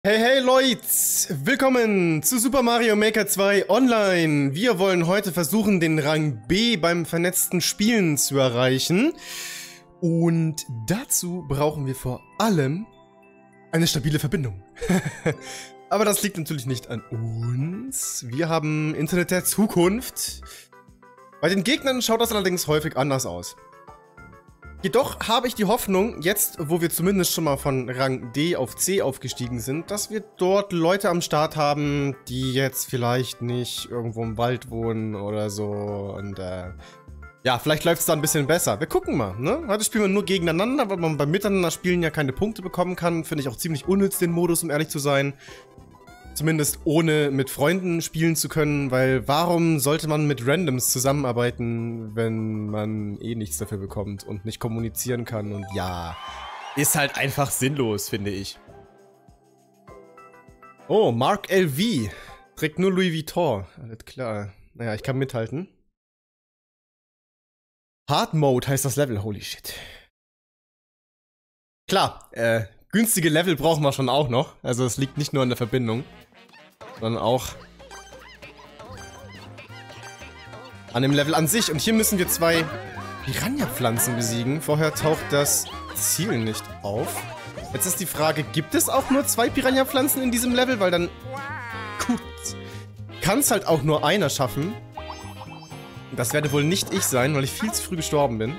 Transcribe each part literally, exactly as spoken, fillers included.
Hey, hey Leute! Willkommen zu Super Mario Maker zwei Online. Wir wollen heute versuchen, den Rang B beim vernetzten Spielen zu erreichen. Und dazu brauchen wir vor allem eine stabile Verbindung. Aber das liegt natürlich nicht an uns. Wir haben Internet der Zukunft. Bei den Gegnern schaut das allerdings häufig anders aus. Jedoch habe ich die Hoffnung, jetzt, wo wir zumindest schon mal von Rang D auf C aufgestiegen sind, dass wir dort Leute am Start haben, die jetzt vielleicht nicht irgendwo im Wald wohnen oder so. Und äh, ja, vielleicht läuft es da ein bisschen besser. Wir gucken mal, ne? Heute spielen wir nur gegeneinander, weil man beim Miteinander-Spielen ja keine Punkte bekommen kann. Finde ich auch ziemlich unnütz, den Modus, um ehrlich zu sein. Zumindest ohne mit Freunden spielen zu können, weil warum sollte man mit Randoms zusammenarbeiten, wenn man eh nichts dafür bekommt und nicht kommunizieren kann? Und ja, ist halt einfach sinnlos, finde ich. Oh, Mark L V. Trägt nur Louis Vuitton. Alles klar. Naja, ich kann mithalten. Hard Mode heißt das Level, holy shit. Klar, äh, günstige Level brauchen wir schon auch noch. Also es liegt nicht nur an der Verbindung, sondern auch an dem Level an sich. Und hier müssen wir zwei Piranha-Pflanzen besiegen. Vorher taucht das Ziel nicht auf. Jetzt ist die Frage, gibt es auch nur zwei Piranha-Pflanzen in diesem Level? Weil dann, gut, kann es halt auch nur einer schaffen. Das werde wohl nicht ich sein, weil ich viel zu früh gestorben bin.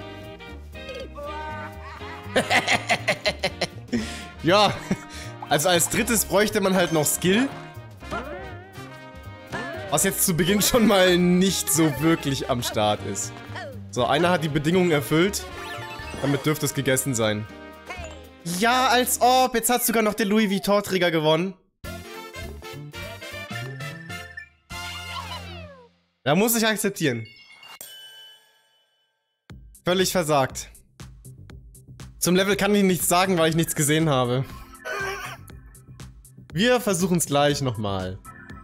Ja, also als drittes bräuchte man halt noch Skill. Was jetzt zu Beginn schon mal nicht so wirklich am Start ist. So, einer hat die Bedingungen erfüllt. Damit dürfte es gegessen sein. Ja, als ob. Jetzt hat sogar noch der Louis Vuitton-Träger gewonnen. Ja, muss ich akzeptieren. Völlig versagt. Zum Level kann ich nichts sagen, weil ich nichts gesehen habe. Wir versuchen es gleich nochmal.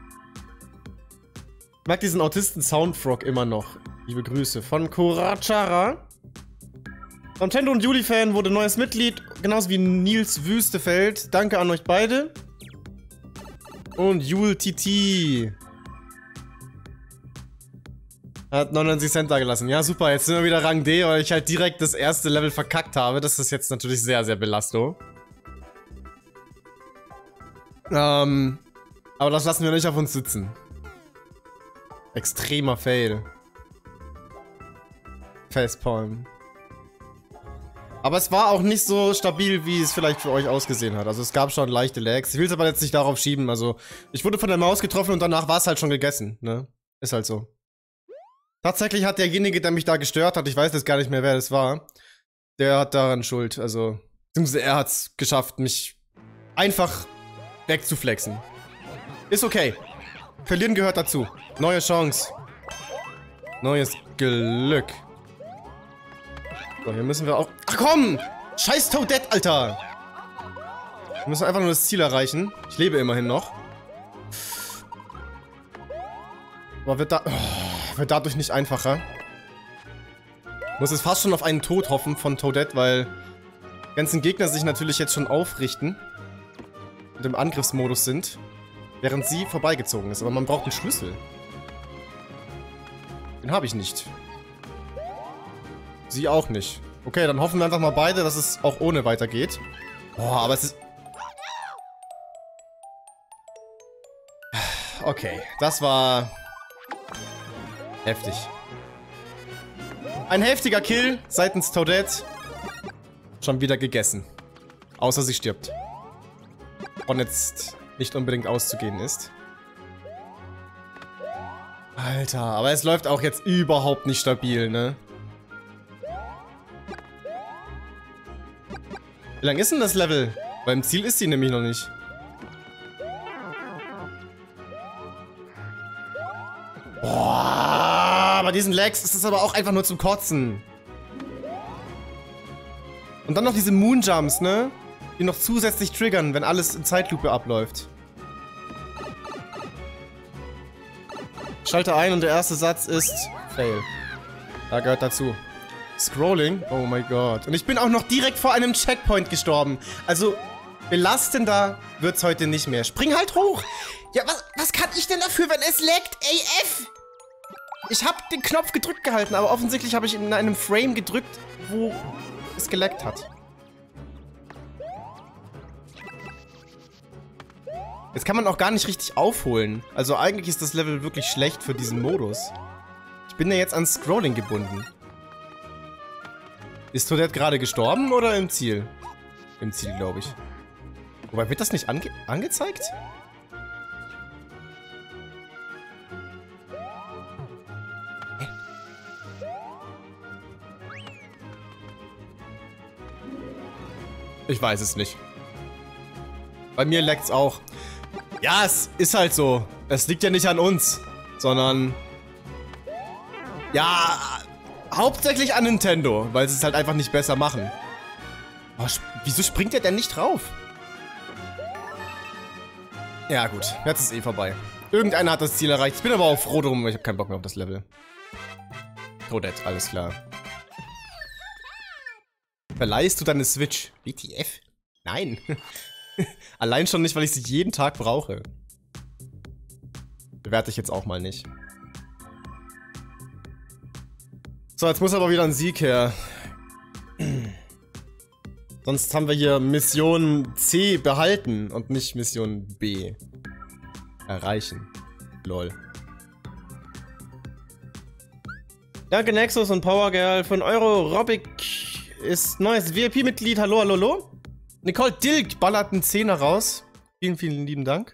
Ich mag diesen Autisten-Soundfrog immer noch. Liebe Grüße von Korachara. Nintendo und Juli-Fan wurde neues Mitglied, genauso wie Nils Wüstefeld. Danke an euch beide. Und Jul Titi hat neunundneunzig Cent da gelassen. Ja, super. Jetzt sind wir wieder Rang D, weil ich halt direkt das erste Level verkackt habe. Das ist jetzt natürlich sehr, sehr belastend. Ähm, aber das lassen wir nicht auf uns sitzen. Extremer Fail. Facepalm. Aber es war auch nicht so stabil, wie es vielleicht für euch ausgesehen hat. Also es gab schon leichte Lags. Ich will es aber jetzt nicht darauf schieben. Also ich wurde von der Maus getroffen und danach war es halt schon gegessen. Ne? Ist halt so. Tatsächlich hat derjenige, der mich da gestört hat, ich weiß jetzt gar nicht mehr, wer das war, der hat daran Schuld. Also, beziehungsweise er hat es geschafft, mich einfach wegzuflexen. Ist okay. Verlieren gehört dazu. Neue Chance. Neues Glück. So, hier müssen wir auch... Ach komm! Scheiß Toadette, Alter! Wir müssen einfach nur das Ziel erreichen. Ich lebe immerhin noch. Aber wird da... Oh, wird dadurch nicht einfacher. Muss es fast schon auf einen Tod hoffen von Toadette, weil die ganzen Gegner sich natürlich jetzt schon aufrichten und im Angriffsmodus sind, während sie vorbeigezogen ist. Aber man braucht einen Schlüssel. Den habe ich nicht. Sie auch nicht. Okay, dann hoffen wir einfach mal beide, dass es auch ohne weitergeht. Boah, aber es ist... Okay, das war... heftig. Ein heftiger Kill seitens Toadette. Schon wieder gegessen. Außer sie stirbt. Und jetzt nicht unbedingt auszugehen ist. Alter, aber es läuft auch jetzt überhaupt nicht stabil, ne? Wie lang ist denn das Level? Beim Ziel ist sie nämlich noch nicht. Boah, bei diesen Lags ist es aber auch einfach nur zum Kotzen. Und dann noch diese Moonjumps, ne? Die noch zusätzlich triggern, wenn alles in Zeitlupe abläuft. Ich schalte ein und der erste Satz ist Fail. Da gehört dazu. Scrolling? Oh mein Gott. Und ich bin auch noch direkt vor einem Checkpoint gestorben. Also, Belastender wird's heute nicht mehr. Spring halt hoch! Ja, was, was kann ich denn dafür, wenn es leckt? A F! Ich habe den Knopf gedrückt gehalten, aber offensichtlich habe ich in einem Frame gedrückt, wo es geleckt hat. Jetzt kann man auch gar nicht richtig aufholen. Also eigentlich ist das Level wirklich schlecht für diesen Modus. Ich bin ja jetzt an Scrolling gebunden. Ist Toadette gerade gestorben oder im Ziel? Im Ziel, glaube ich. Wobei, wird das nicht ange angezeigt? Hä? Ich weiß es nicht. Bei mir leckt's auch. Ja, es ist halt so. Es liegt ja nicht an uns, sondern ja, hauptsächlich an Nintendo, weil sie es halt einfach nicht besser machen. Oh, sp wieso springt der denn nicht drauf? Ja gut, jetzt ist eh vorbei. Irgendeiner hat das Ziel erreicht. Ich bin aber auch froh drum, weil ich habe keinen Bock mehr auf das Level. Toadette, alles klar. Verleihst du deine Switch? W T F? Nein. Allein schon nicht, weil ich sie jeden Tag brauche. Bewerte ich jetzt auch mal nicht. So, jetzt muss aber wieder ein Sieg her. Sonst haben wir hier Mission C behalten und nicht Mission B erreichen. Lol. Danke Nexus und Powergirl für einen Euro. Robic ist neues V I P-Mitglied. Hallo, hallo, hallo. Nicole Dilk ballert einen Zehner raus. Vielen, vielen lieben Dank.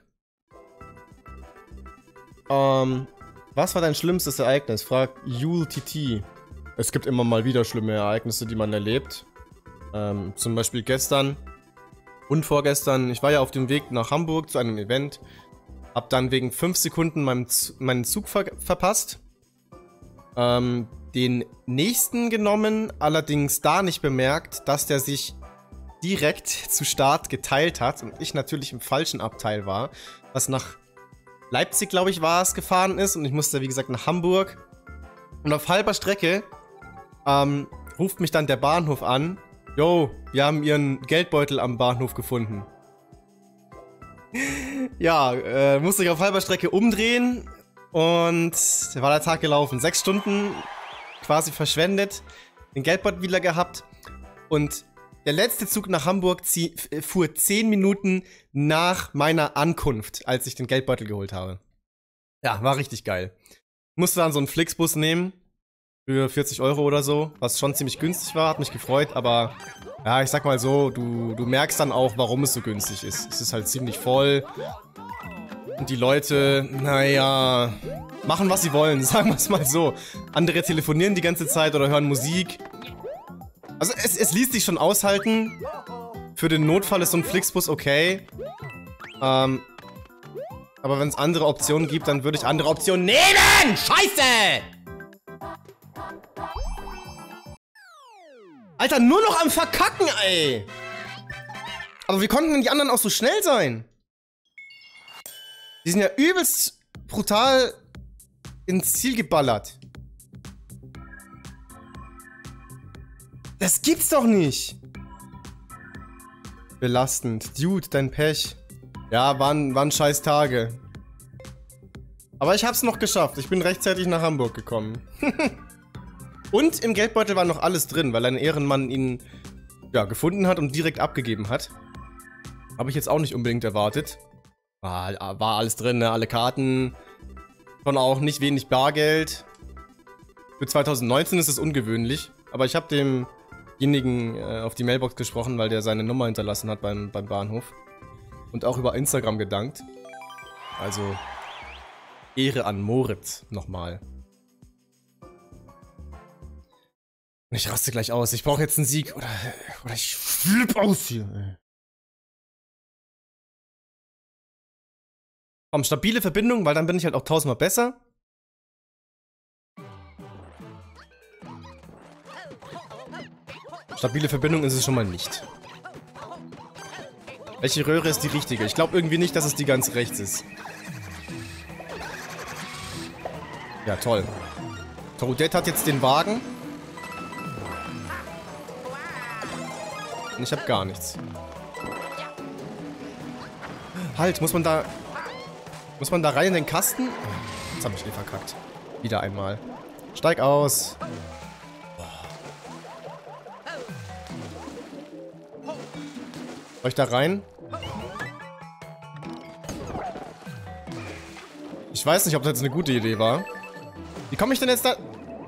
Ähm, was war dein schlimmstes Ereignis? Fragt Yule T T. Es gibt immer mal wieder schlimme Ereignisse, die man erlebt. Ähm, zum Beispiel gestern und vorgestern. Ich war ja auf dem Weg nach Hamburg zu einem Event. Hab dann wegen fünf Sekunden meinen, meinen Zug ver verpasst. Ähm, den nächsten genommen, allerdings da nicht bemerkt, dass der sich direkt zu Start geteilt hat und ich natürlich im falschen Abteil war, was nach Leipzig, glaube ich, war es, gefahren ist und ich musste, wie gesagt, nach Hamburg. Und auf halber Strecke ähm, ruft mich dann der Bahnhof an. Yo, wir haben ihren Geldbeutel am Bahnhof gefunden. Ja, äh, musste ich auf halber Strecke umdrehen und da war der Tag gelaufen. Sechs Stunden quasi verschwendet, den Geldbeutel wieder gehabt und der letzte Zug nach Hamburg fuhr zehn Minuten nach meiner Ankunft, als ich den Geldbeutel geholt habe. Ja, war richtig geil. Musste dann so einen Flixbus nehmen für vierzig Euro oder so, was schon ziemlich günstig war, hat mich gefreut, aber ja, ich sag mal so, du, du merkst dann auch, warum es so günstig ist. Es ist halt ziemlich voll und die Leute, naja, machen was sie wollen, sagen wir es mal so. Andere telefonieren die ganze Zeit oder hören Musik. Also es, es ließ sich schon aushalten. Für den Notfall ist so ein Flixbus okay. Ähm, aber wenn es andere Optionen gibt, dann würde ich andere Optionen nehmen! Scheiße! Alter, nur noch am Verkacken, ey! Aber wie konnten denn die anderen auch so schnell sein? Die sind ja übelst brutal ins Ziel geballert. Das gibt's doch nicht! Belastend. Dude, dein Pech. Ja, waren, waren scheiß Tage. Aber ich hab's noch geschafft. Ich bin rechtzeitig nach Hamburg gekommen. Und im Geldbeutel war noch alles drin, weil ein Ehrenmann ihn ja, gefunden hat und direkt abgegeben hat. Habe ich jetzt auch nicht unbedingt erwartet. War, war alles drin, ne? Alle Karten. Schon auch nicht wenig Bargeld. Für zwanzig neunzehn ist es ungewöhnlich. Aber ich habe dem demjenigen äh, auf die Mailbox gesprochen, weil der seine Nummer hinterlassen hat beim, beim Bahnhof. Und auch über Instagram gedankt. Also, Ehre an Moritz nochmal. Ich raste gleich aus. Ich brauche jetzt einen Sieg. Oder, oder ich flipp aus hier. Ey. Komm, stabile Verbindung, weil dann bin ich halt auch tausendmal besser. Stabile Verbindung ist es schon mal nicht. Welche Röhre ist die richtige? Ich glaube irgendwie nicht, dass es die ganz rechts ist. Ja, toll. Toadette hat jetzt den Wagen. Und ich habe gar nichts. Halt, muss man da... Muss man da rein in den Kasten? Jetzt habe ich eh verkackt. Wieder einmal. Steig aus. Soll ich da rein? Ich weiß nicht, ob das jetzt eine gute Idee war. Wie komme ich denn jetzt da...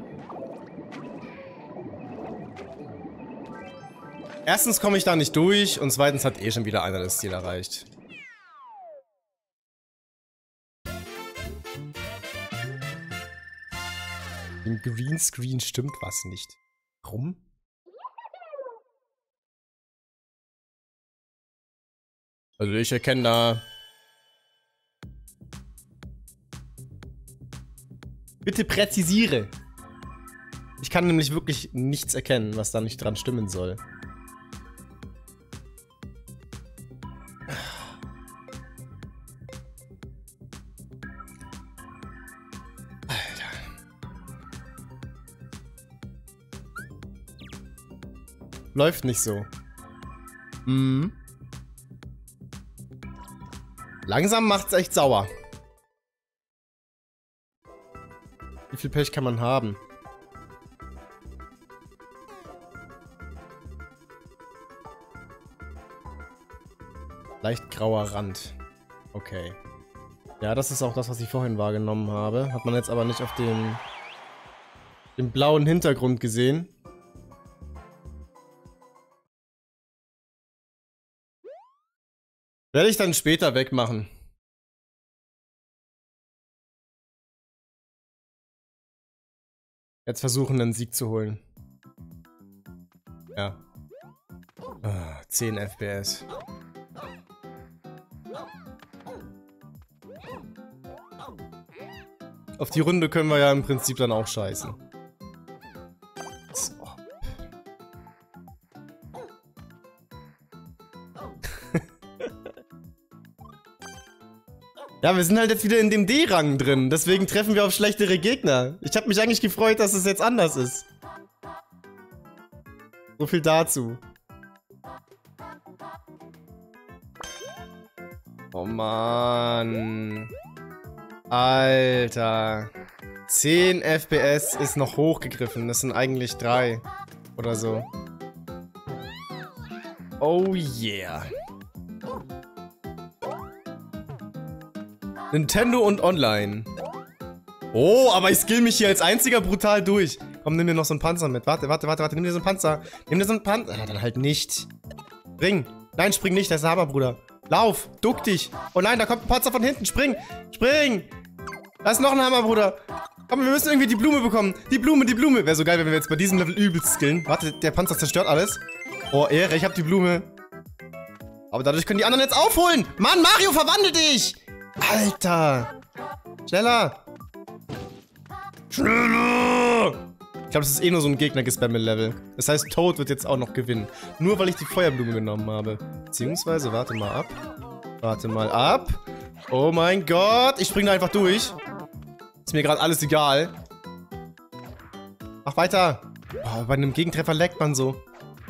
Erstens komme ich da nicht durch und zweitens hat eh schon wieder einer das Ziel erreicht. Im Greenscreen stimmt was nicht. Warum? Also ich erkenne da... Bitte präzisiere. Ich kann nämlich wirklich nichts erkennen, was da nicht dran stimmen soll. Läuft nicht so. Mhm. Langsam macht's echt sauer. Wie viel Pech kann man haben? Leicht grauer Rand. Okay. Ja, das ist auch das, was ich vorhin wahrgenommen habe. Hat man jetzt aber nicht auf dem, dem blauen Hintergrund gesehen. Werde ich dann später wegmachen. Jetzt versuchen, einen Sieg zu holen. Ja. Ah, zehn F P S. Auf die Runde können wir ja im Prinzip dann auch scheißen. So. Ja, wir sind halt jetzt wieder in dem D-Rang drin, deswegen treffen wir auf schlechtere Gegner. Ich habe mich eigentlich gefreut, dass es jetzt anders ist. So viel dazu. Oh Mann. Alter. zehn F P S ist noch hochgegriffen, das sind eigentlich drei oder so. Oh yeah. Nintendo und Online. Oh, aber ich skill mich hier als einziger brutal durch. Komm, nimm dir noch so einen Panzer mit. Warte, warte, warte, warte. Nimm dir so einen Panzer. Nimm dir so einen Panzer. Ja, dann halt nicht. Spring. Nein, spring nicht. Das ist ein Hammer, Bruder. Lauf. Duck dich. Oh nein, da kommt ein Panzer von hinten. Spring. Spring. Da ist noch ein Hammer, Bruder. Komm, wir müssen irgendwie die Blume bekommen. Die Blume, die Blume. Wäre so geil, wenn wir jetzt bei diesem Level übelst skillen. Warte, der Panzer zerstört alles. Oh, Ehre. Ich hab die Blume. Aber dadurch können die anderen jetzt aufholen. Mann, Mario, verwandel dich. Alter! Schneller! Schneller! Ich glaube, das ist eh nur so ein Gegner-Gespammel-Level. Das heißt, Toad wird jetzt auch noch gewinnen. Nur weil ich die Feuerblume genommen habe. Beziehungsweise, warte mal ab. Warte mal ab. Oh mein Gott! Ich spring da einfach durch. Ist mir gerade alles egal. Mach weiter! Oh, bei einem Gegentreffer leckt man so.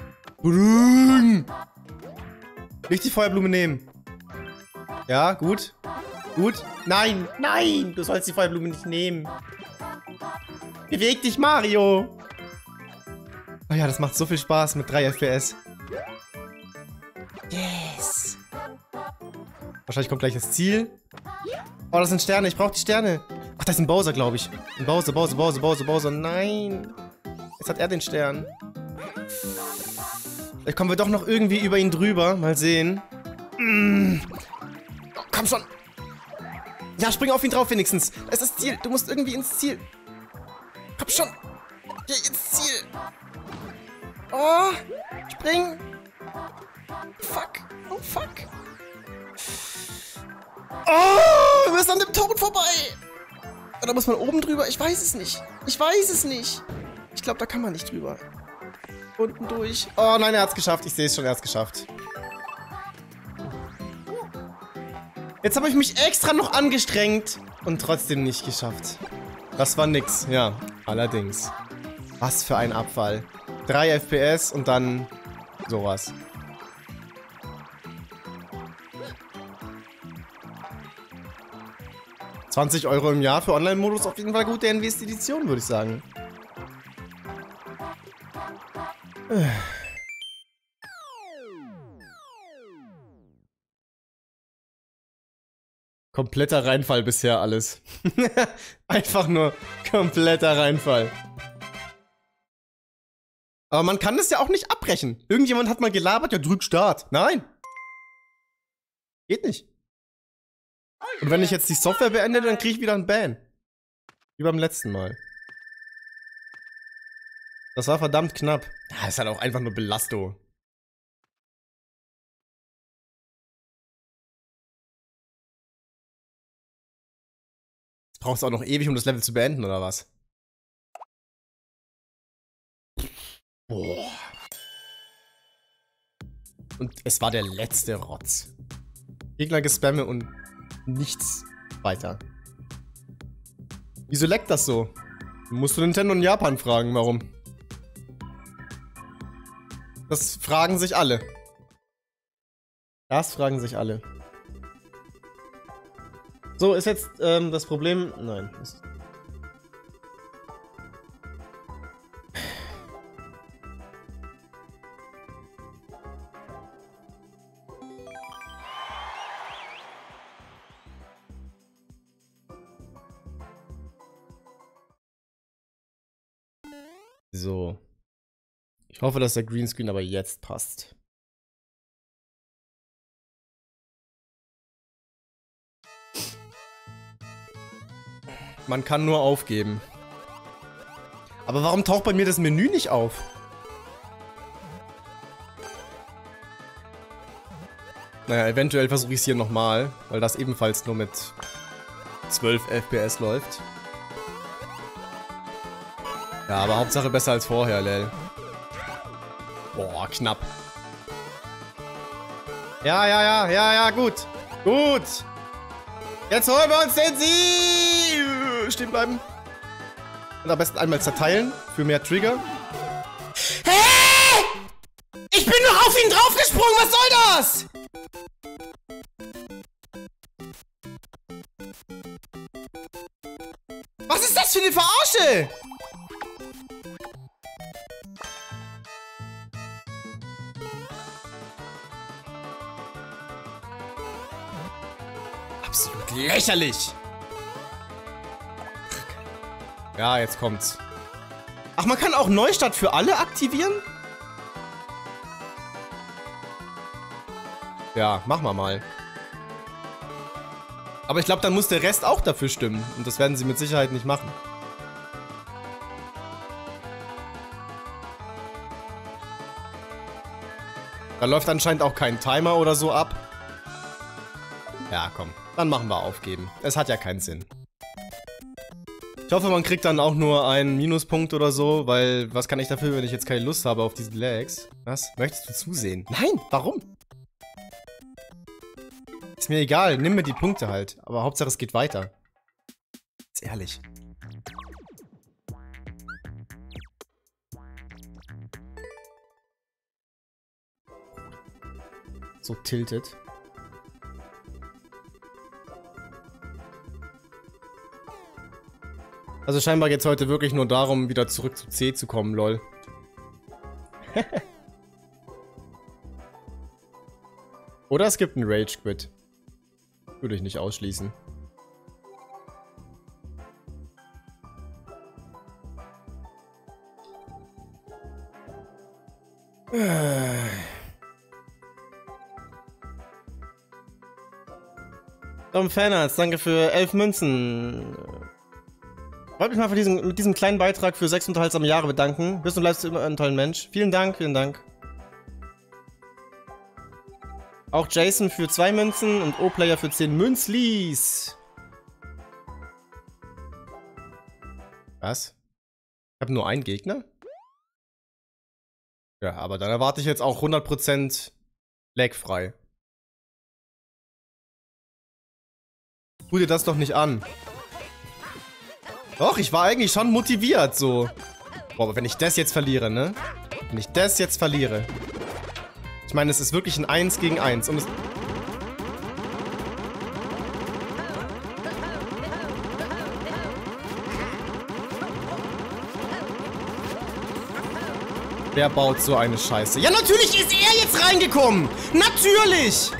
Nicht die Feuerblume nehmen. Ja, gut. Gut. Nein, nein, du sollst die Feuerblume nicht nehmen. Beweg dich, Mario. Oh ja, das macht so viel Spaß mit drei F P S. Yes. Wahrscheinlich kommt gleich das Ziel. Oh, das sind Sterne. Ich brauche die Sterne. Ach, das ist ein Bowser, glaube ich. Ein Bowser, Bowser, Bowser, Bowser, Bowser. Nein. Jetzt hat er den Stern. Vielleicht kommen wir doch noch irgendwie über ihn drüber. Mal sehen. Mm. Oh, komm schon. Ja, spring auf ihn drauf wenigstens. Das ist das Ziel. Du musst irgendwie ins Ziel. Komm schon. Geh ins Ziel. Oh. Spring. Fuck. Oh, fuck. Oh, wir müssen an dem Tod vorbei. Oder muss man oben drüber? Ich weiß es nicht. Ich weiß es nicht. Ich glaube, da kann man nicht drüber. Unten durch. Oh nein, er hat es geschafft. Ich sehe es schon, er hat es geschafft. Jetzt habe ich mich extra noch angestrengt und trotzdem nicht geschafft. Das war nix, ja. Allerdings. Was für ein Abfall. drei F P S und dann sowas. zwanzig Euro im Jahr für Online-Modus auf jeden Fall gute Investition, würde ich sagen. Kompletter Reinfall bisher alles. Einfach nur kompletter Reinfall. Aber man kann das ja auch nicht abbrechen. Irgendjemand hat mal gelabert, ja drück Start. Nein. Geht nicht. Und wenn ich jetzt die Software beende, dann kriege ich wieder einen Ban. Wie beim letzten Mal. Das war verdammt knapp. Ja, ist halt auch einfach nur Belastung. Jetzt brauchst du auch noch ewig, um das Level zu beenden, oder was? Boah. Und es war der letzte Rotz. Gegner gespamme und nichts weiter. Wieso leckt das so? Musst du Nintendo in Japan fragen, warum? Das fragen sich alle. Das fragen sich alle. So, ist jetzt ähm, das Problem... Nein. Ist so. Ich hoffe, dass der Greenscreen aber jetzt passt. Man kann nur aufgeben. Aber warum taucht bei mir das Menü nicht auf? Naja, eventuell versuche ich es hier nochmal, weil das ebenfalls nur mit zwölf F P S läuft. Ja, aber Hauptsache besser als vorher, lel. Boah, knapp. Ja, ja, ja, ja, ja, gut. Gut. Jetzt holen wir uns den Sieg. Stehen bleiben. Und am besten einmal zerteilen für mehr Trigger. Hä? Ich bin noch auf ihn draufgesprungen. Was soll das? Was ist das für eine Verarsche? Absolut lächerlich. Ja, jetzt kommt's. Ach, man kann auch Neustart für alle aktivieren? Ja, machen wir mal. Aber ich glaube, dann muss der Rest auch dafür stimmen. Und das werden sie mit Sicherheit nicht machen. Da läuft anscheinend auch kein Timer oder so ab. Ja, komm. Dann machen wir aufgeben. Es hat ja keinen Sinn. Ich hoffe, man kriegt dann auch nur einen Minuspunkt oder so, weil was kann ich dafür, wenn ich jetzt keine Lust habe auf diese Lags? Was? Möchtest du zusehen? Nein, warum? Ist mir egal, nimm mir die Punkte halt. Aber Hauptsache es geht weiter. Ist ehrlich. So tiltet. Also scheinbar geht es heute wirklich nur darum, wieder zurück zu C zu kommen, lol. Oder es gibt einen Rage Quit. Würde ich nicht ausschließen. Tom Fanarts, danke für elf Münzen. Wollte mich mal für diesen, mit diesem kleinen Beitrag für sechs unterhaltsame Jahre bedanken. Bist und bleibst immer ein toller Mensch. Vielen Dank, vielen Dank. Auch Jason für zwei Münzen und O-Player für zehn Münzlis. Was? Ich habe nur einen Gegner? Ja, aber dann erwarte ich jetzt auch hundert Prozent lagfrei. Tu dir das doch nicht an. Doch, ich war eigentlich schon motiviert, so. Boah, aber wenn ich das jetzt verliere, ne? Wenn ich das jetzt verliere. Ich meine, es ist wirklich ein eins gegen eins. Und es... Wer baut so eine Scheiße? Ja, natürlich ist er jetzt reingekommen! Natürlich!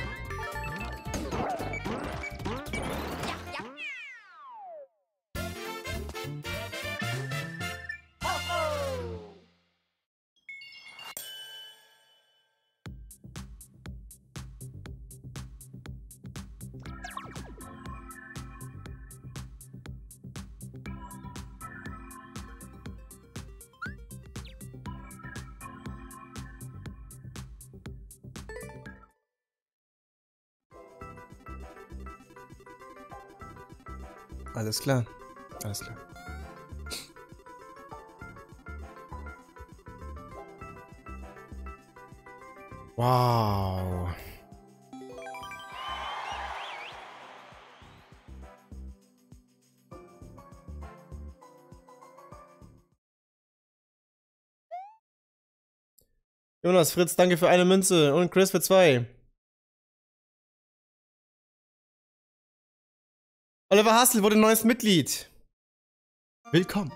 Alles klar. Alles klar. Wow. Jonas, Fritz, danke für eine Münze und Chris für zwei. Oliver Hassel wurde neues Mitglied. Willkommen.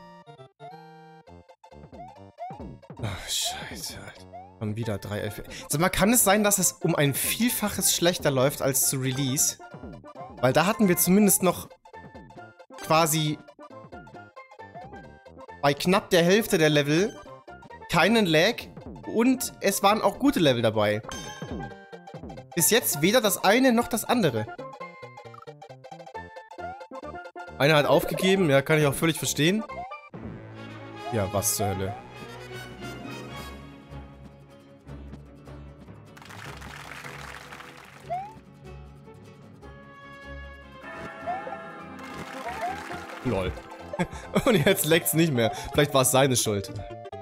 Ach, scheiße, Alter. Schon wieder drei Elf. Sag mal, kann es sein, dass es um ein Vielfaches schlechter läuft als zu Release? Weil da hatten wir zumindest noch quasi bei knapp der Hälfte der Level keinen Lag und es waren auch gute Level dabei. Bis jetzt weder das eine noch das andere. Einer hat aufgegeben, ja, kann ich auch völlig verstehen. Ja, was zur Hölle. Lol. Und jetzt leckt's nicht mehr. Vielleicht war es seine Schuld.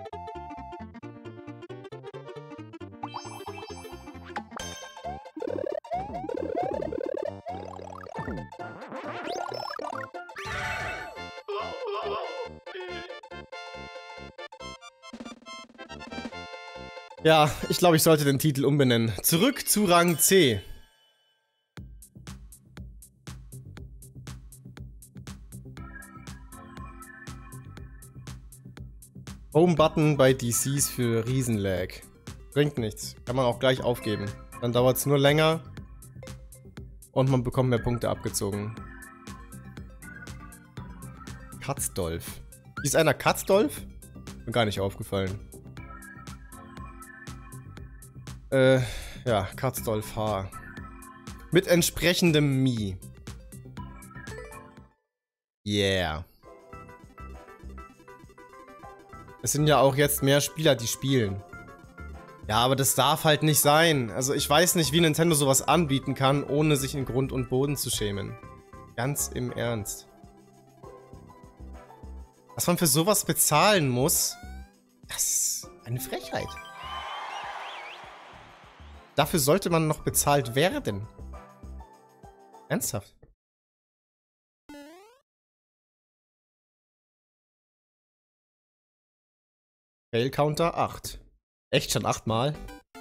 Ja, ich glaube, ich sollte den Titel umbenennen. Zurück zu Rang C. Home-Button bei D Cs für Riesenlag. Bringt nichts. Kann man auch gleich aufgeben. Dann dauert es nur länger. Und man bekommt mehr Punkte abgezogen. Katzdolf. Ist einer Katzdolf? Mir gar nicht aufgefallen. Äh, ja, Katzdolf H. Mit entsprechendem Mi. Yeah. Es sind ja auch jetzt mehr Spieler, die spielen. Ja, aber das darf halt nicht sein. Also ich weiß nicht, wie Nintendo sowas anbieten kann, ohne sich in Grund und Boden zu schämen. Ganz im Ernst. Was man für sowas bezahlen muss, das ist eine Frechheit. Dafür sollte man noch bezahlt werden. Ernsthaft. Fail-Counter acht. Echt schon achtmal?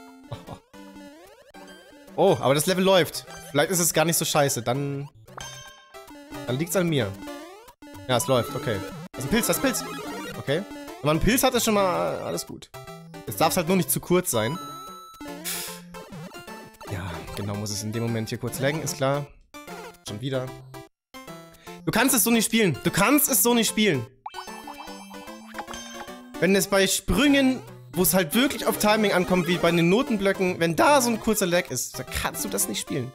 Oh, aber das Level läuft. Vielleicht ist es gar nicht so scheiße. Dann... Dann liegt's an mir. Ja, es läuft. Okay. Das ist ein Pilz, das ist ein Pilz. Okay. Wenn man einen Pilz hat, ist schon mal alles gut. Jetzt darf es halt nur nicht zu kurz sein. Ja, genau, muss es in dem Moment hier kurz laggen, ist klar. Schon wieder. Du kannst es so nicht spielen. Du kannst es so nicht spielen. Wenn es bei Sprüngen, wo es halt wirklich auf Timing ankommt, wie bei den Notenblöcken, wenn da so ein kurzer Lag ist, dann kannst du das nicht spielen.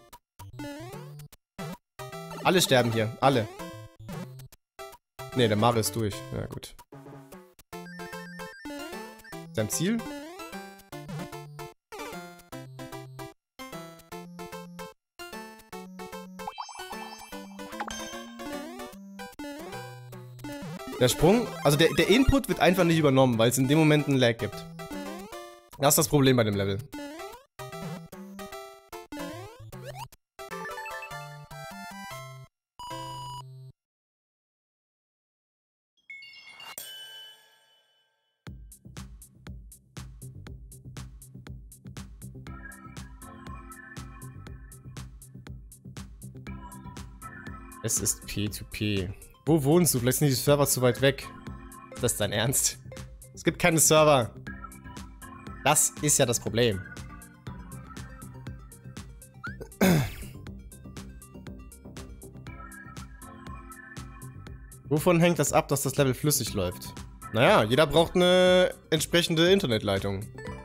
Alle sterben hier. Alle. Ne, der Mario ist durch. Ja, gut. Sein Ziel? Der Sprung, also der, der Input wird einfach nicht übernommen, weil es in dem Moment einen Lag gibt. Das ist das Problem bei dem Level. Es ist P zwei P. Wo wohnst du? Vielleicht sind die Server zu weit weg. Ist das dein Ernst? Es gibt keine Server. Das ist ja das Problem. Wovon hängt das ab, dass das Level flüssig läuft? Naja, jeder braucht eine entsprechende Internetleitung.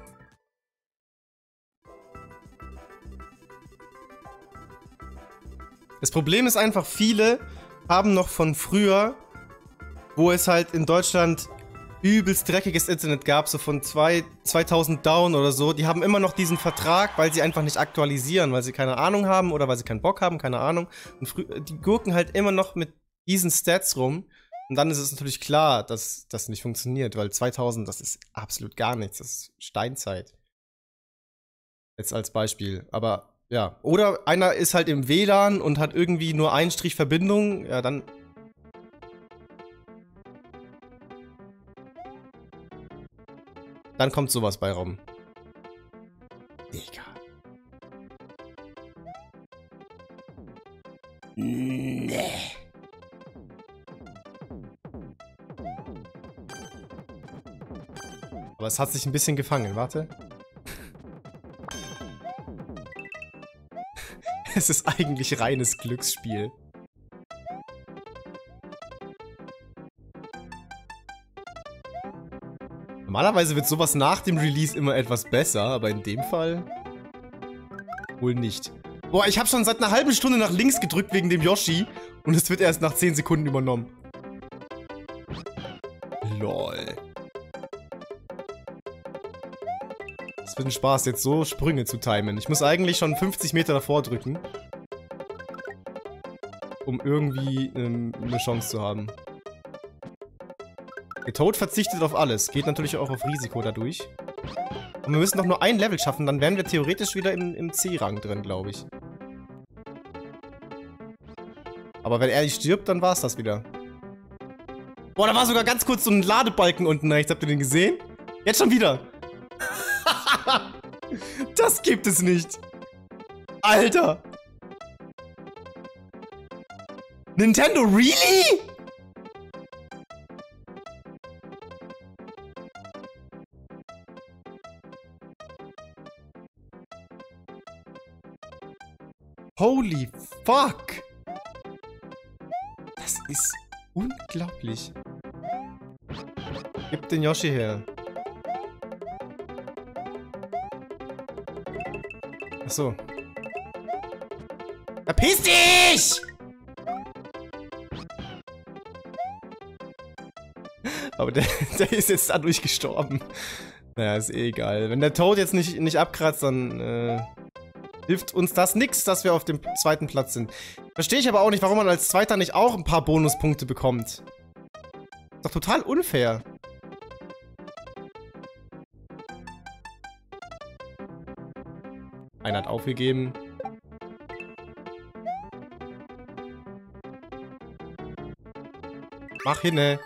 Das Problem ist einfach, viele haben noch von früher, wo es halt in Deutschland übelst dreckiges Internet gab, so von zweitausend down oder so, die haben immer noch diesen Vertrag, weil sie einfach nicht aktualisieren, weil sie keine Ahnung haben oder weil sie keinen Bock haben, keine Ahnung. Und die gurken halt immer noch mit diesen Stats rum. Und dann ist es natürlich klar, dass das nicht funktioniert, weil zweitausend, das ist absolut gar nichts, das ist Steinzeit. Jetzt als Beispiel, aber ja. Oder einer ist halt im W L A N und hat irgendwie nur einen Strich Verbindung, ja dann... Dann kommt sowas bei rum. Digga. Nee. Aber es hat sich ein bisschen gefangen, warte. Es ist eigentlich reines Glücksspiel. Normalerweise wird sowas nach dem Release immer etwas besser, aber in dem Fall wohl nicht. Boah, ich habe schon seit einer halben Stunde nach links gedrückt wegen dem Yoshi und es wird erst nach zehn Sekunden übernommen. Lol. Es wird ein Spaß, jetzt so Sprünge zu timen. Ich muss eigentlich schon fünfzig Meter davor drücken, um irgendwie ähm, eine Chance zu haben. Der Toad verzichtet auf alles. Geht natürlich auch auf Risiko dadurch. Und wir müssen doch nur ein Level schaffen, dann wären wir theoretisch wieder im, im C-Rang drin, glaube ich. Aber wenn er nicht stirbt, dann war es das wieder. Boah, da war sogar ganz kurz so ein Ladebalken unten rechts. Habt ihr den gesehen? Jetzt schon wieder. Das gibt es nicht. Alter. Nintendo, really? Holy fuck! Das ist unglaublich. Gib den Yoshi her. Achso. Verpiss dich! Aber der, der ist jetzt dadurch gestorben. Naja, ist eh egal. Wenn der Toad jetzt nicht, nicht abkratzt, dann äh, hilft uns das nix, dass wir auf dem zweiten Platz sind. Verstehe ich aber auch nicht, warum man als Zweiter nicht auch ein paar Bonuspunkte bekommt. Ist doch total unfair. Einer hat aufgegeben. Mach hinne.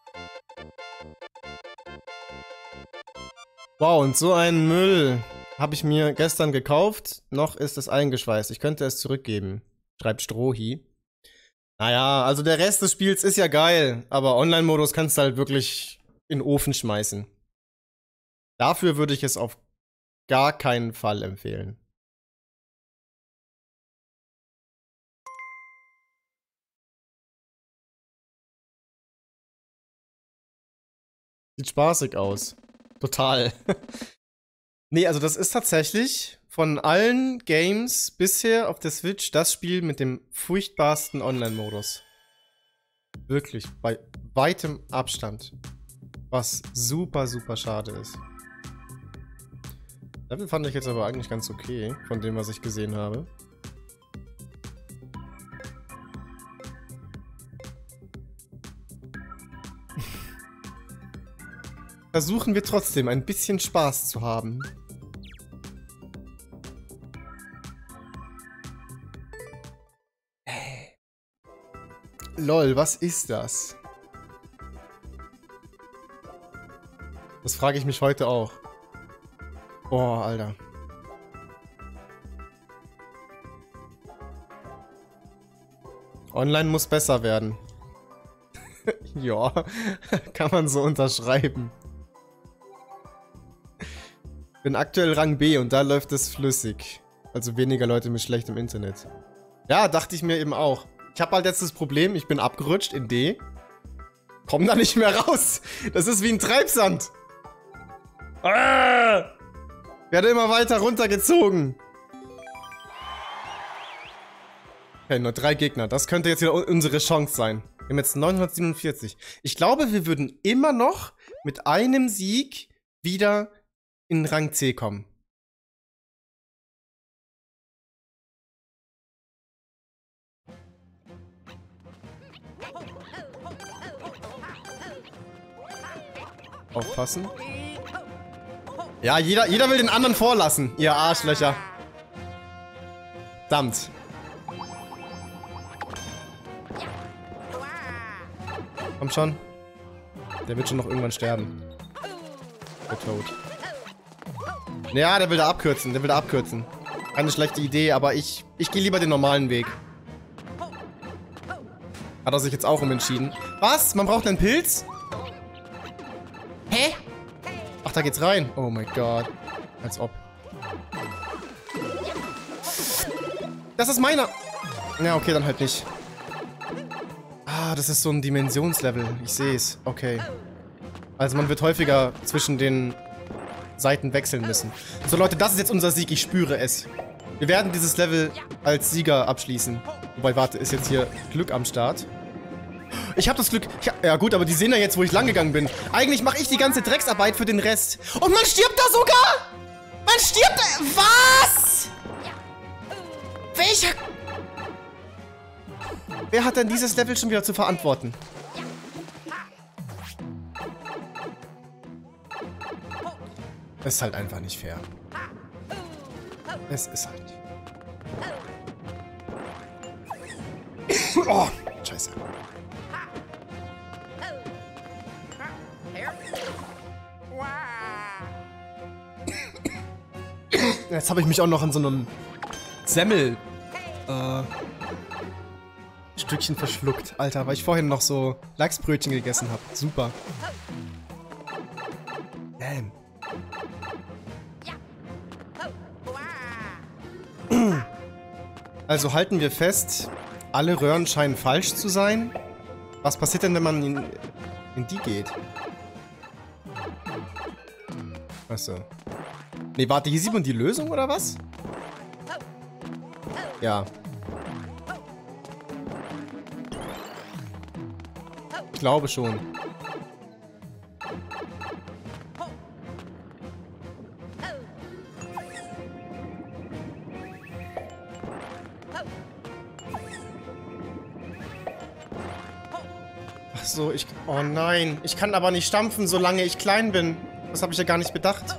Wow, und so einen Müll habe ich mir gestern gekauft. Noch ist es eingeschweißt. Ich könnte es zurückgeben. Schreibt Strohi. Naja, also der Rest des Spiels ist ja geil. Aber Online-Modus kannst du halt wirklich in den Ofen schmeißen. Dafür würde ich es auf gar keinen Fall empfehlen. Sieht spaßig aus. Total. Nee, also das ist tatsächlich von allen Games bisher auf der Switch das Spiel mit dem furchtbarsten Online-Modus. Wirklich, bei weitem Abstand. Was super, super schade ist. Level fand ich jetzt aber eigentlich ganz okay, von dem, was ich gesehen habe. Versuchen wir trotzdem ein bisschen Spaß zu haben. Hey. Lol, was ist das? Das frage ich mich heute auch. Boah, Alter. Online muss besser werden. Ja, kann man so unterschreiben. Bin aktuell Rang B und da läuft es flüssig. Also weniger Leute mit schlechtem Internet. Ja, dachte ich mir eben auch. Ich habe halt jetzt das Problem, ich bin abgerutscht in D. Komm da nicht mehr raus. Das ist wie ein Treibsand. Ah! Werde immer weiter runtergezogen. Okay, nur drei Gegner. Das könnte jetzt wieder unsere Chance sein. Wir haben jetzt neunhundertsiebenundvierzig. Ich glaube, wir würden immer noch mit einem Sieg wieder in Rang C kommen. Aufpassen. Ja, jeder, jeder will den anderen vorlassen, ihr Arschlöcher. Verdammt. Komm schon. Der wird schon noch irgendwann sterben. Der Toad. Ja, der will da abkürzen, der will da abkürzen. Keine schlechte Idee, aber ich, ich gehe lieber den normalen Weg. Hat er sich jetzt auch umentschieden. Was? Man braucht einen Pilz? Hä? Ach, da geht's rein. Oh mein Gott. Als ob. Das ist meiner. Ja, okay, dann halt nicht. Ah, das ist so ein Dimensionslevel. Ich sehe es. Okay. Also man wird häufiger zwischen den Seiten wechseln müssen. So Leute, das ist jetzt unser Sieg. Ich spüre es. Wir werden dieses Level als Sieger abschließen. Wobei, warte, ist jetzt hier Glück am Start. Ich hab das Glück. Ich hab, ja gut, aber die sehen ja jetzt, wo ich lang gegangen bin. Eigentlich mache ich die ganze Drecksarbeit für den Rest. Und man stirbt da sogar! Man stirbt da... Was? Welcher... Wer hat denn dieses Level schon wieder zu verantworten? Es ist halt einfach nicht fair. Es ist halt nicht fair. Oh, scheiße. Jetzt habe ich mich auch noch in so einem Semmel äh, Stückchen verschluckt. Alter, weil ich vorhin noch so Lachsbrötchen gegessen habe. Super. Damn. Also halten wir fest, alle Röhren scheinen falsch zu sein. Was passiert denn, wenn man in, in die geht? Achso. Ne, warte, hier sieht man die Lösung, oder was? Ja. Ich glaube schon. Ach so, ich... Oh nein, ich kann aber nicht stampfen, solange ich klein bin. Das habe ich ja gar nicht bedacht.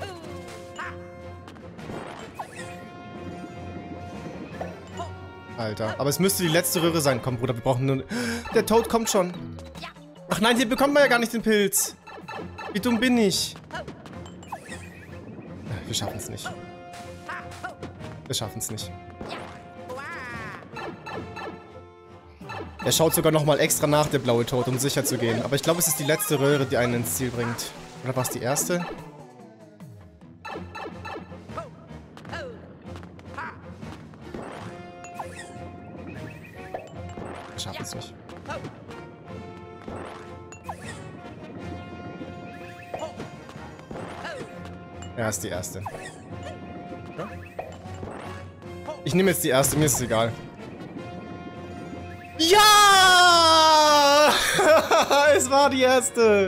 Alter, aber es müsste die letzte Röhre sein. Komm, Bruder, wir brauchen nur... Der Toad kommt schon. Ach nein, hier bekommt man ja gar nicht den Pilz. Wie dumm bin ich? Wir schaffen es nicht. Wir schaffen es nicht. Er schaut sogar nochmal extra nach, der blaue Toad, um sicher zu gehen. Aber ich glaube, es ist die letzte Röhre, die einen ins Ziel bringt. Oder war es die erste? Wir schaffen es nicht. Ja, ist die erste. Ich nehme jetzt die erste, mir ist es egal. Ja! Es war die erste.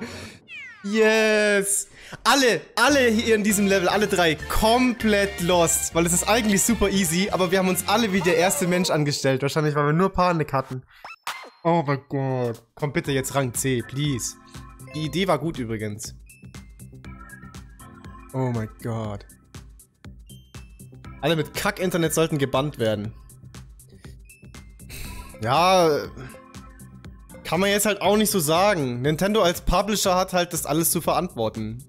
Yes. Alle, alle hier in diesem Level, alle drei, komplett lost. Weil es ist eigentlich super easy, aber wir haben uns alle wie der erste Mensch angestellt. Wahrscheinlich, weil wir nur Panik hatten. Oh mein Gott. Komm bitte jetzt Rang C, please. Die Idee war gut übrigens. Oh mein Gott. Alle mit Kack-Internet sollten gebannt werden. Ja, kann man jetzt halt auch nicht so sagen. Nintendo als Publisher hat halt das alles zu verantworten.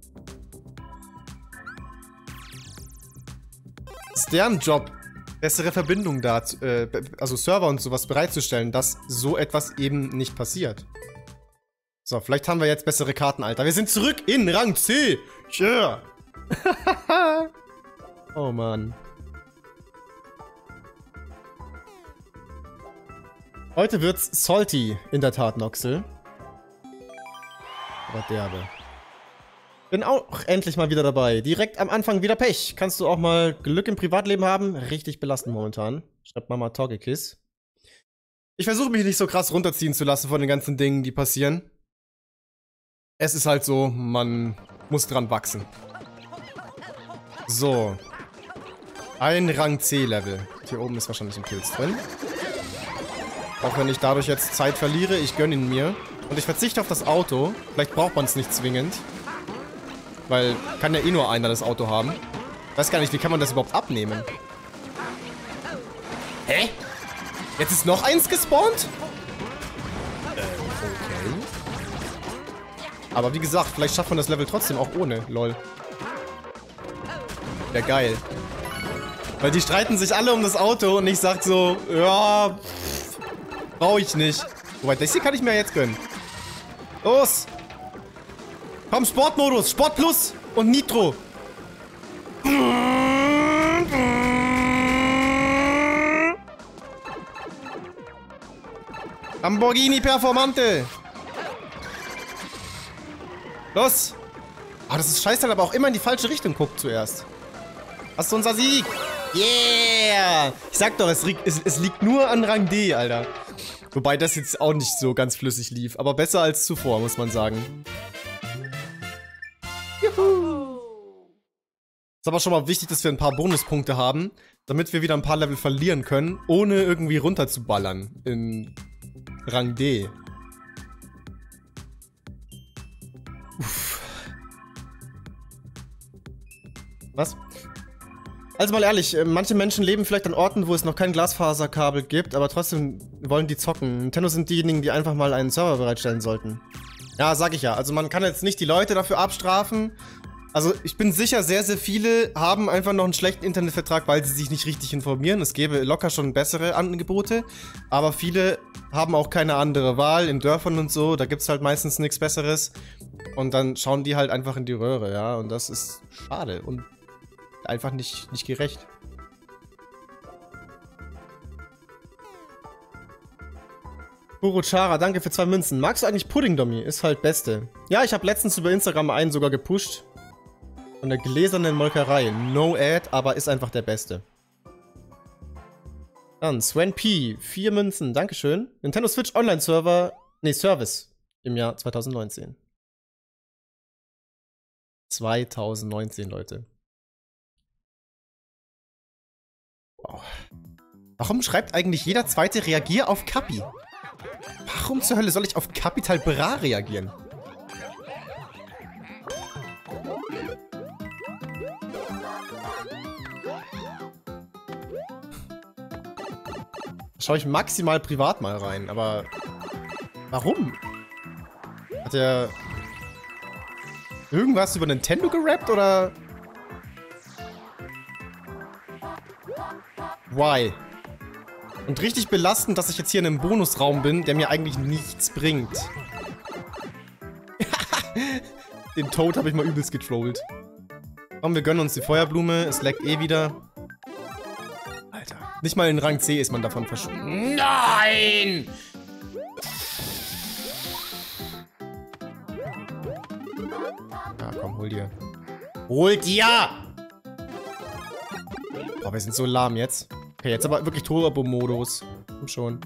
Es ist deren Job, bessere Verbindungen da, äh, also Server und sowas bereitzustellen, dass so etwas eben nicht passiert. So, vielleicht haben wir jetzt bessere Karten, Alter. Wir sind zurück in Rang C. Yeah. Oh Mann. Heute wird's salty, in der Tat, Noxel. Aber derbe. Bin auch endlich mal wieder dabei. Direkt am Anfang wieder Pech. Kannst du auch mal Glück im Privatleben haben? Richtig belastend momentan. Schreibt Mama Togekiss. Ich versuche mich nicht so krass runterziehen zu lassen von den ganzen Dingen, die passieren. Es ist halt so, man muss dran wachsen. So. Ein Rang C-Level. Hier oben ist wahrscheinlich ein Pilz drin. Auch wenn ich dadurch jetzt Zeit verliere, ich gönne ihn mir. Und ich verzichte auf das Auto. Vielleicht braucht man es nicht zwingend. Weil kann ja eh nur einer das Auto haben. Ich weiß gar nicht, wie kann man das überhaupt abnehmen? Hä? Jetzt ist noch eins gespawnt? Ähm, okay. Aber wie gesagt, vielleicht schafft man das Level trotzdem auch ohne. Lol. Wäre geil. Weil die streiten sich alle um das Auto und ich sag so, ja, brauche ich nicht. Wobei, das hier kann ich mir jetzt gönnen. Los! Komm, Sportmodus, Sport Plus und Nitro. Lamborghini Performante. Los. Ah, das ist scheiße, aber auch immer in die falsche Richtung guckt zuerst. Hast du unser Sieg? Yeah! Ich sag doch, es, es, es liegt nur an Rang D, Alter. Wobei das jetzt auch nicht so ganz flüssig lief. Aber besser als zuvor, muss man sagen. Juhu! Ist aber schon mal wichtig, dass wir ein paar Bonuspunkte haben, damit wir wieder ein paar Level verlieren können, ohne irgendwie runterzuballern in Rang D. Uff. Was? Also mal ehrlich, manche Menschen leben vielleicht an Orten, wo es noch kein Glasfaserkabel gibt, aber trotzdem wollen die zocken. Nintendo sind diejenigen, die einfach mal einen Server bereitstellen sollten. Ja, sag ich ja. Also man kann jetzt nicht die Leute dafür abstrafen. Also ich bin sicher, sehr, sehr viele haben einfach noch einen schlechten Internetvertrag, weil sie sich nicht richtig informieren. Es gäbe locker schon bessere Angebote, aber viele haben auch keine andere Wahl in Dörfern und so. Da gibt es halt meistens nichts Besseres. Und dann schauen die halt einfach in die Röhre, ja. Und das ist schade und einfach nicht, nicht gerecht. Kurochara, danke für zwei Münzen. Magst du eigentlich Pudding, Dommy? Ist halt Beste. Ja, ich habe letztens über Instagram einen sogar gepusht. Von der gläsernen Molkerei. No Ad, aber ist einfach der Beste. Dann Sven P. Vier Münzen, dankeschön. Nintendo Switch Online Server, nee, Service im Jahr zweitausendneunzehn. zweitausendneunzehn, Leute. Wow. Warum schreibt eigentlich jeder Zweite reagier auf Capi? Warum zur Hölle soll ich auf Capital Bra reagieren? Schaue ich maximal privat mal rein, aber warum? Hat er irgendwas über Nintendo gerappt oder? Why? Und richtig belastend, dass ich jetzt hier in einem Bonusraum bin, der mir eigentlich nichts bringt. Den Toad habe ich mal übelst getrollt. Komm, wir gönnen uns die Feuerblume. Es leckt eh wieder. Alter. Nicht mal in Rang C ist man davon verschwunden. Nein! Ja, komm, hol dir. Hol dir! Boah, wir sind so lahm jetzt. Okay, jetzt aber wirklich Turbo-Modus. Komm schon.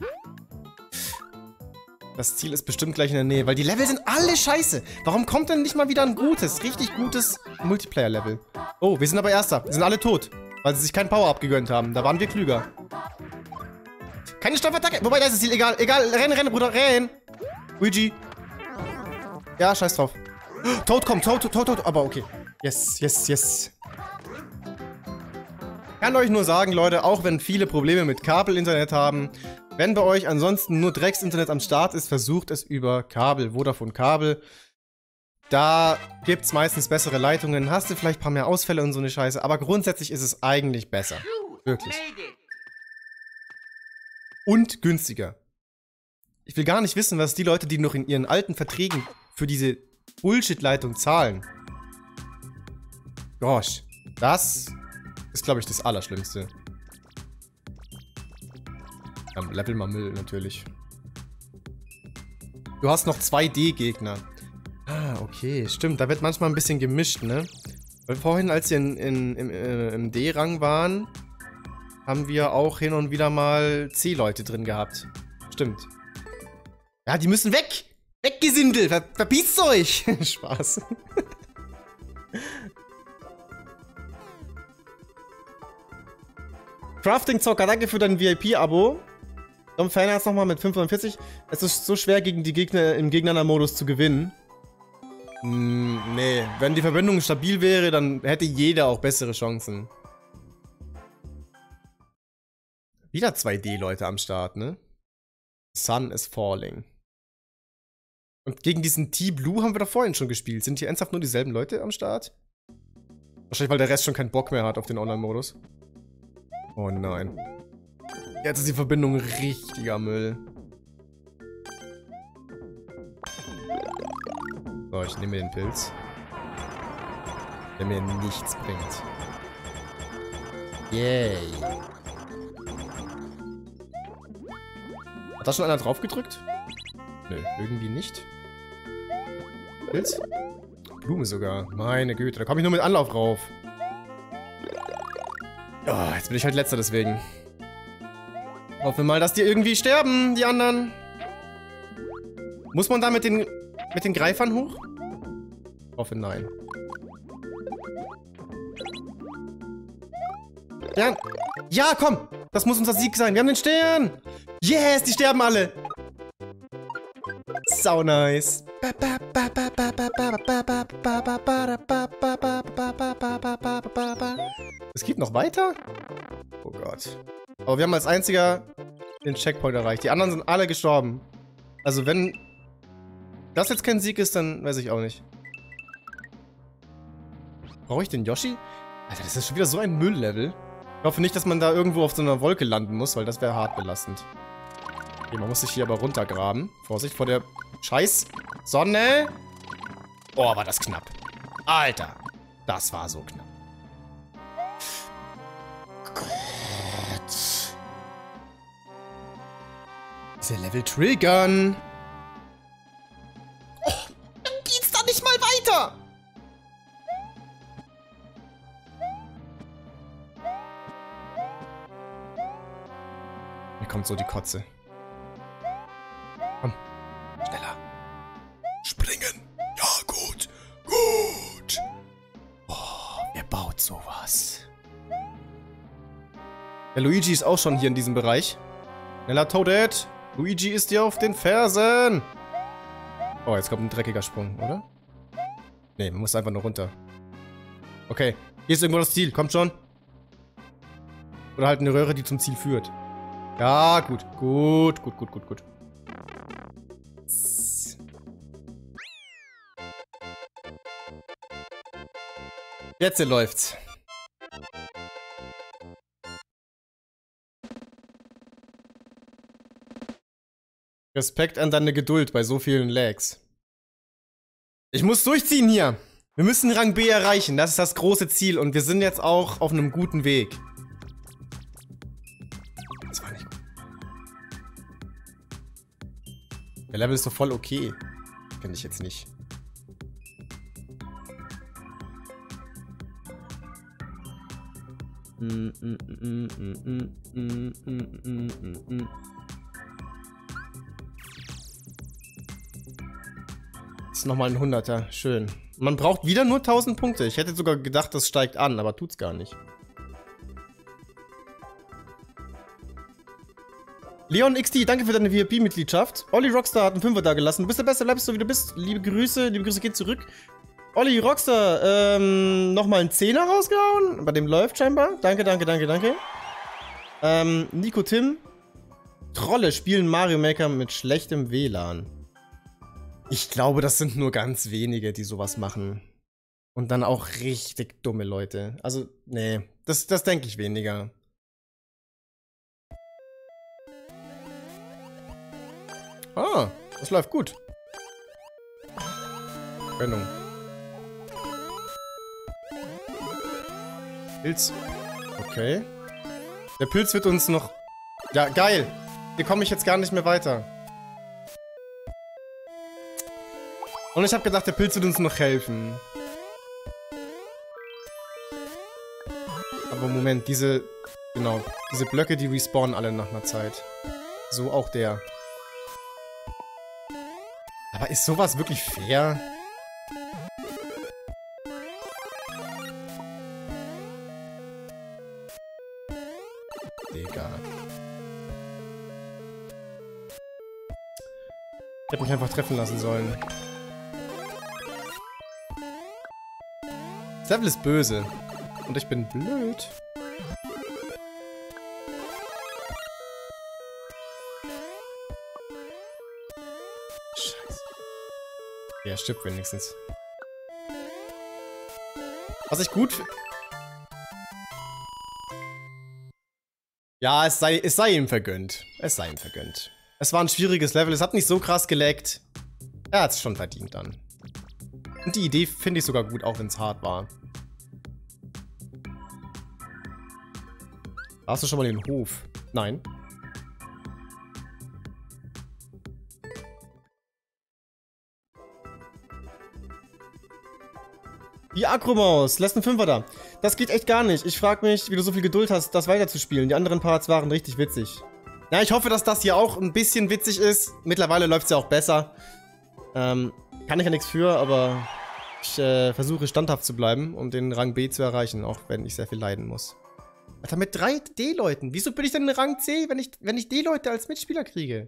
Das Ziel ist bestimmt gleich in der Nähe, weil die Level sind alle scheiße. Warum kommt denn nicht mal wieder ein gutes, richtig gutes Multiplayer-Level? Oh, wir sind aber Erster. Wir sind alle tot, weil sie sich keinen Power-Up gegönnt haben. Da waren wir klüger. Keine Stoffattacke. Wobei, da ist das Ziel. Egal, egal. Renn, renn, Bruder, renn. Luigi. Ja, scheiß drauf. Toad kommt, Toad, Toad, Toad. Aber okay. Yes, yes, yes. Ich kann euch nur sagen, Leute, auch wenn viele Probleme mit Kabelinternet haben, wenn bei euch ansonsten nur Drecksinternet am Start ist, versucht es über Kabel, Vodafone Kabel. Da gibt es meistens bessere Leitungen, hast du vielleicht ein paar mehr Ausfälle und so eine Scheiße, aber grundsätzlich ist es eigentlich besser. Wirklich. Und günstiger. Ich will gar nicht wissen, was die Leute, die noch in ihren alten Verträgen für diese Bullshit-Leitung zahlen. gosh. Das ist, glaube ich, das Allerschlimmste. Ja, Level mal Müll, natürlich. Du hast noch zwei D-Gegner. Ah, okay. Stimmt, da wird manchmal ein bisschen gemischt, ne? Weil vorhin, als wir in, in, im, äh, im D-Rang waren, haben wir auch hin und wieder mal C-Leute drin gehabt. Stimmt. Ja, die müssen weg! Weggesindel! Ver verpisst euch! Spaß. Crafting-Zocker, danke für dein V I P-Abo. Dom Fanarts nochmal mit fünfundvierzig. Es ist so schwer, gegen die Gegner im Gegner-Modus zu gewinnen. Hm, nee. Wenn die Verbindung stabil wäre, dann hätte jeder auch bessere Chancen. Wieder zwei D-Leute am Start, ne? Sun is falling. Und gegen diesen T-Blue haben wir doch vorhin schon gespielt. Sind hier ernsthaft nur dieselben Leute am Start? Wahrscheinlich, weil der Rest schon keinen Bock mehr hat auf den Online-Modus. Oh nein. Jetzt ist die Verbindung richtiger Müll. So, ich nehme mir den Pilz. Der mir nichts bringt. Yay. Hat da schon einer drauf gedrückt? Nö, irgendwie nicht. Pilz? Blume sogar. Meine Güte, da komme ich nur mit Anlauf rauf. Oh, jetzt bin ich halt letzter deswegen. Hoffe mal, dass die irgendwie sterben, die anderen. Muss man da mit den, mit den Greifern hoch? Hoffe nein. Ja, ja, komm! Das muss unser Sieg sein. Wir haben den Stern! Yes, die sterben alle! Sau nice. Es geht noch weiter? Oh Gott. Aber wir haben als einziger den Checkpoint erreicht. Die anderen sind alle gestorben. Also wenn das jetzt kein Sieg ist, dann weiß ich auch nicht. Brauche ich den Yoshi? Alter, das ist schon wieder so ein Mülllevel. Ich hoffe nicht, dass man da irgendwo auf so einer Wolke landen muss, weil das wäre hart belastend. Okay, man muss sich hier aber runtergraben. Vorsicht vor der scheiß Sonne. Oh, war das knapp. Alter, das war so knapp. Gott. Diese Level triggern. Oh, dann geht's da nicht mal weiter. Mir kommt so die Kotze. Komm, schneller. Springen. Ja, gut. Gut. Oh, wer baut sowas? Der Luigi ist auch schon hier in diesem Bereich. Schneller, Toadette. Luigi ist dir auf den Fersen. Oh, jetzt kommt ein dreckiger Sprung, oder? Nee, man muss einfach nur runter. Okay, hier ist irgendwo das Ziel. Kommt schon. Oder halt eine Röhre, die zum Ziel führt. Ja, gut. Gut, gut, gut, gut, gut. Jetzt läuft's. Respekt an deine Geduld bei so vielen Lags. Ich muss durchziehen hier. Wir müssen Rang B erreichen. Das ist das große Ziel. Und wir sind jetzt auch auf einem guten Weg. Das war nicht gut. Der Level ist doch voll okay. Finde ich jetzt nicht. Mm, mm, mm, mm, mm, mm, mm, mm, mm. Das ist nochmal ein Hunderter. Schön. Man braucht wieder nur tausend Punkte. Ich hätte sogar gedacht, das steigt an, aber tut's gar nicht. Leon X D, danke für deine V I P-Mitgliedschaft. Olli Rockstar hat einen Fünfer da gelassen. Du bist der Beste, bleibst so wie du bist. Liebe Grüße, liebe Grüße geht zurück. Olli Rockstar, ähm, nochmal einen Zehner rausgehauen. Bei dem läuft scheinbar. Danke, danke, danke, danke. Ähm, Nico Tim. Trolle spielen Mario Maker mit schlechtem W L A N. Ich glaube, das sind nur ganz wenige, die sowas machen. Und dann auch richtig dumme Leute. Also, nee, das, das denke ich weniger. Ah, das läuft gut. Gönnung. Pilz. Okay. Der Pilz wird uns noch... Ja, geil. Hier komme ich jetzt gar nicht mehr weiter. Und ich habe gedacht, der Pilz wird uns noch helfen. Aber Moment, diese... Genau, diese Blöcke, die respawnen alle nach einer Zeit. So auch der. Aber ist sowas wirklich fair? Digga. Ich hätte mich einfach treffen lassen sollen. Das Level ist böse. Und ich bin blöd. Scheiße. Er stirbt wenigstens. Was ich gut... Ja, es sei, es sei ihm vergönnt. Es sei ihm vergönnt. Es war ein schwieriges Level. Es hat nicht so krass geleckt. Er hat es schon verdient dann. Und die Idee finde ich sogar gut, auch wenn es hart war. Hast du schon mal den Hof? Nein. Die Akromaus, lässt einen Fünfer da. Das geht echt gar nicht. Ich frage mich, wie du so viel Geduld hast, das weiterzuspielen. Die anderen Parts waren richtig witzig. Ja, ich hoffe, dass das hier auch ein bisschen witzig ist. Mittlerweile läuft es ja auch besser. Ähm, kann ich ja nichts für, aber ich äh, versuche standhaft zu bleiben, um den Rang B zu erreichen, auch wenn ich sehr viel leiden muss. Alter, mit drei D-Leuten. Wieso bin ich denn in Rang C, wenn ich, wenn ich D-Leute als Mitspieler kriege?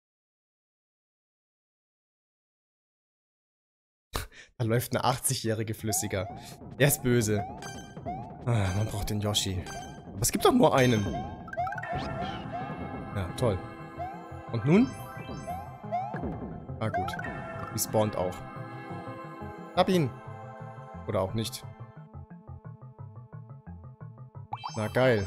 Da läuft eine achtzigjährige Flüssiger. Er ist böse. Ah, man braucht den Yoshi. Aber es gibt doch nur einen. Ja, toll. Und nun? Ah, gut. Die spawnt auch. Hab ihn. Oder auch nicht. Na, geil.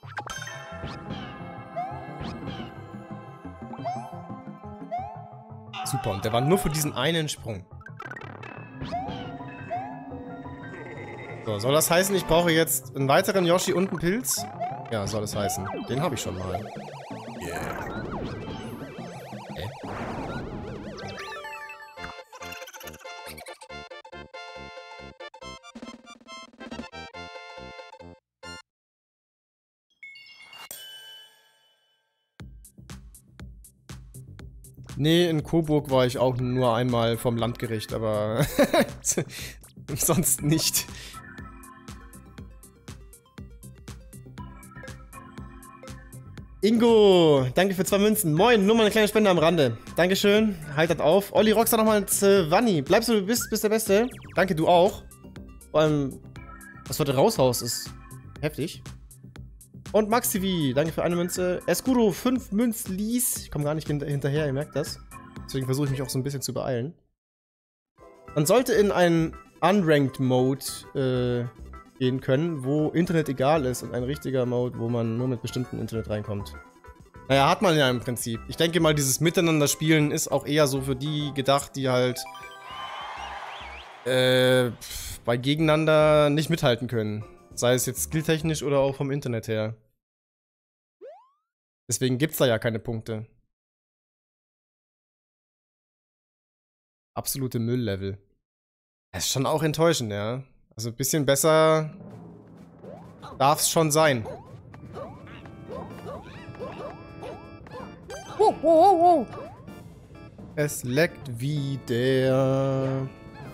Super, und der war nur für diesen einen Sprung. So, soll das heißen, ich brauche jetzt einen weiteren Yoshi und einen Pilz? Ja, soll es heißen. Den habe ich schon mal. Yeah. Hä? Nee, in Coburg war ich auch nur einmal vom Landgericht, aber sonst nicht. Ingo, danke für zwei Münzen. Moin, nur mal eine kleine Spende am Rande. Dankeschön, haltet auf. Olli Rockstar nochmal ins äh, Wanni. Bleibst du, du bist, bist der Beste. Danke, du auch. Vor allem, was du heute raushaust, ist heftig. Und Max T V, danke für eine Münze. Escudo, fünf Münzlis. Ich komme gar nicht hinter hinterher, ihr merkt das. Deswegen versuche ich mich auch so ein bisschen zu beeilen. Man sollte in einen Unranked Mode äh, gehen können, wo Internet egal ist und ein richtiger Mode, wo man nur mit bestimmten Internet reinkommt. Naja, hat man ja im Prinzip. Ich denke mal, dieses Miteinander-Spielen ist auch eher so für die gedacht, die halt äh, bei Gegeneinander nicht mithalten können. Sei es jetzt skilltechnisch oder auch vom Internet her. Deswegen gibt's da ja keine Punkte. Absolute Mülllevel. Das ist schon auch enttäuschend, ja. Also ein bisschen besser darf es schon sein. Wow, wow, wow. Es leckt wieder.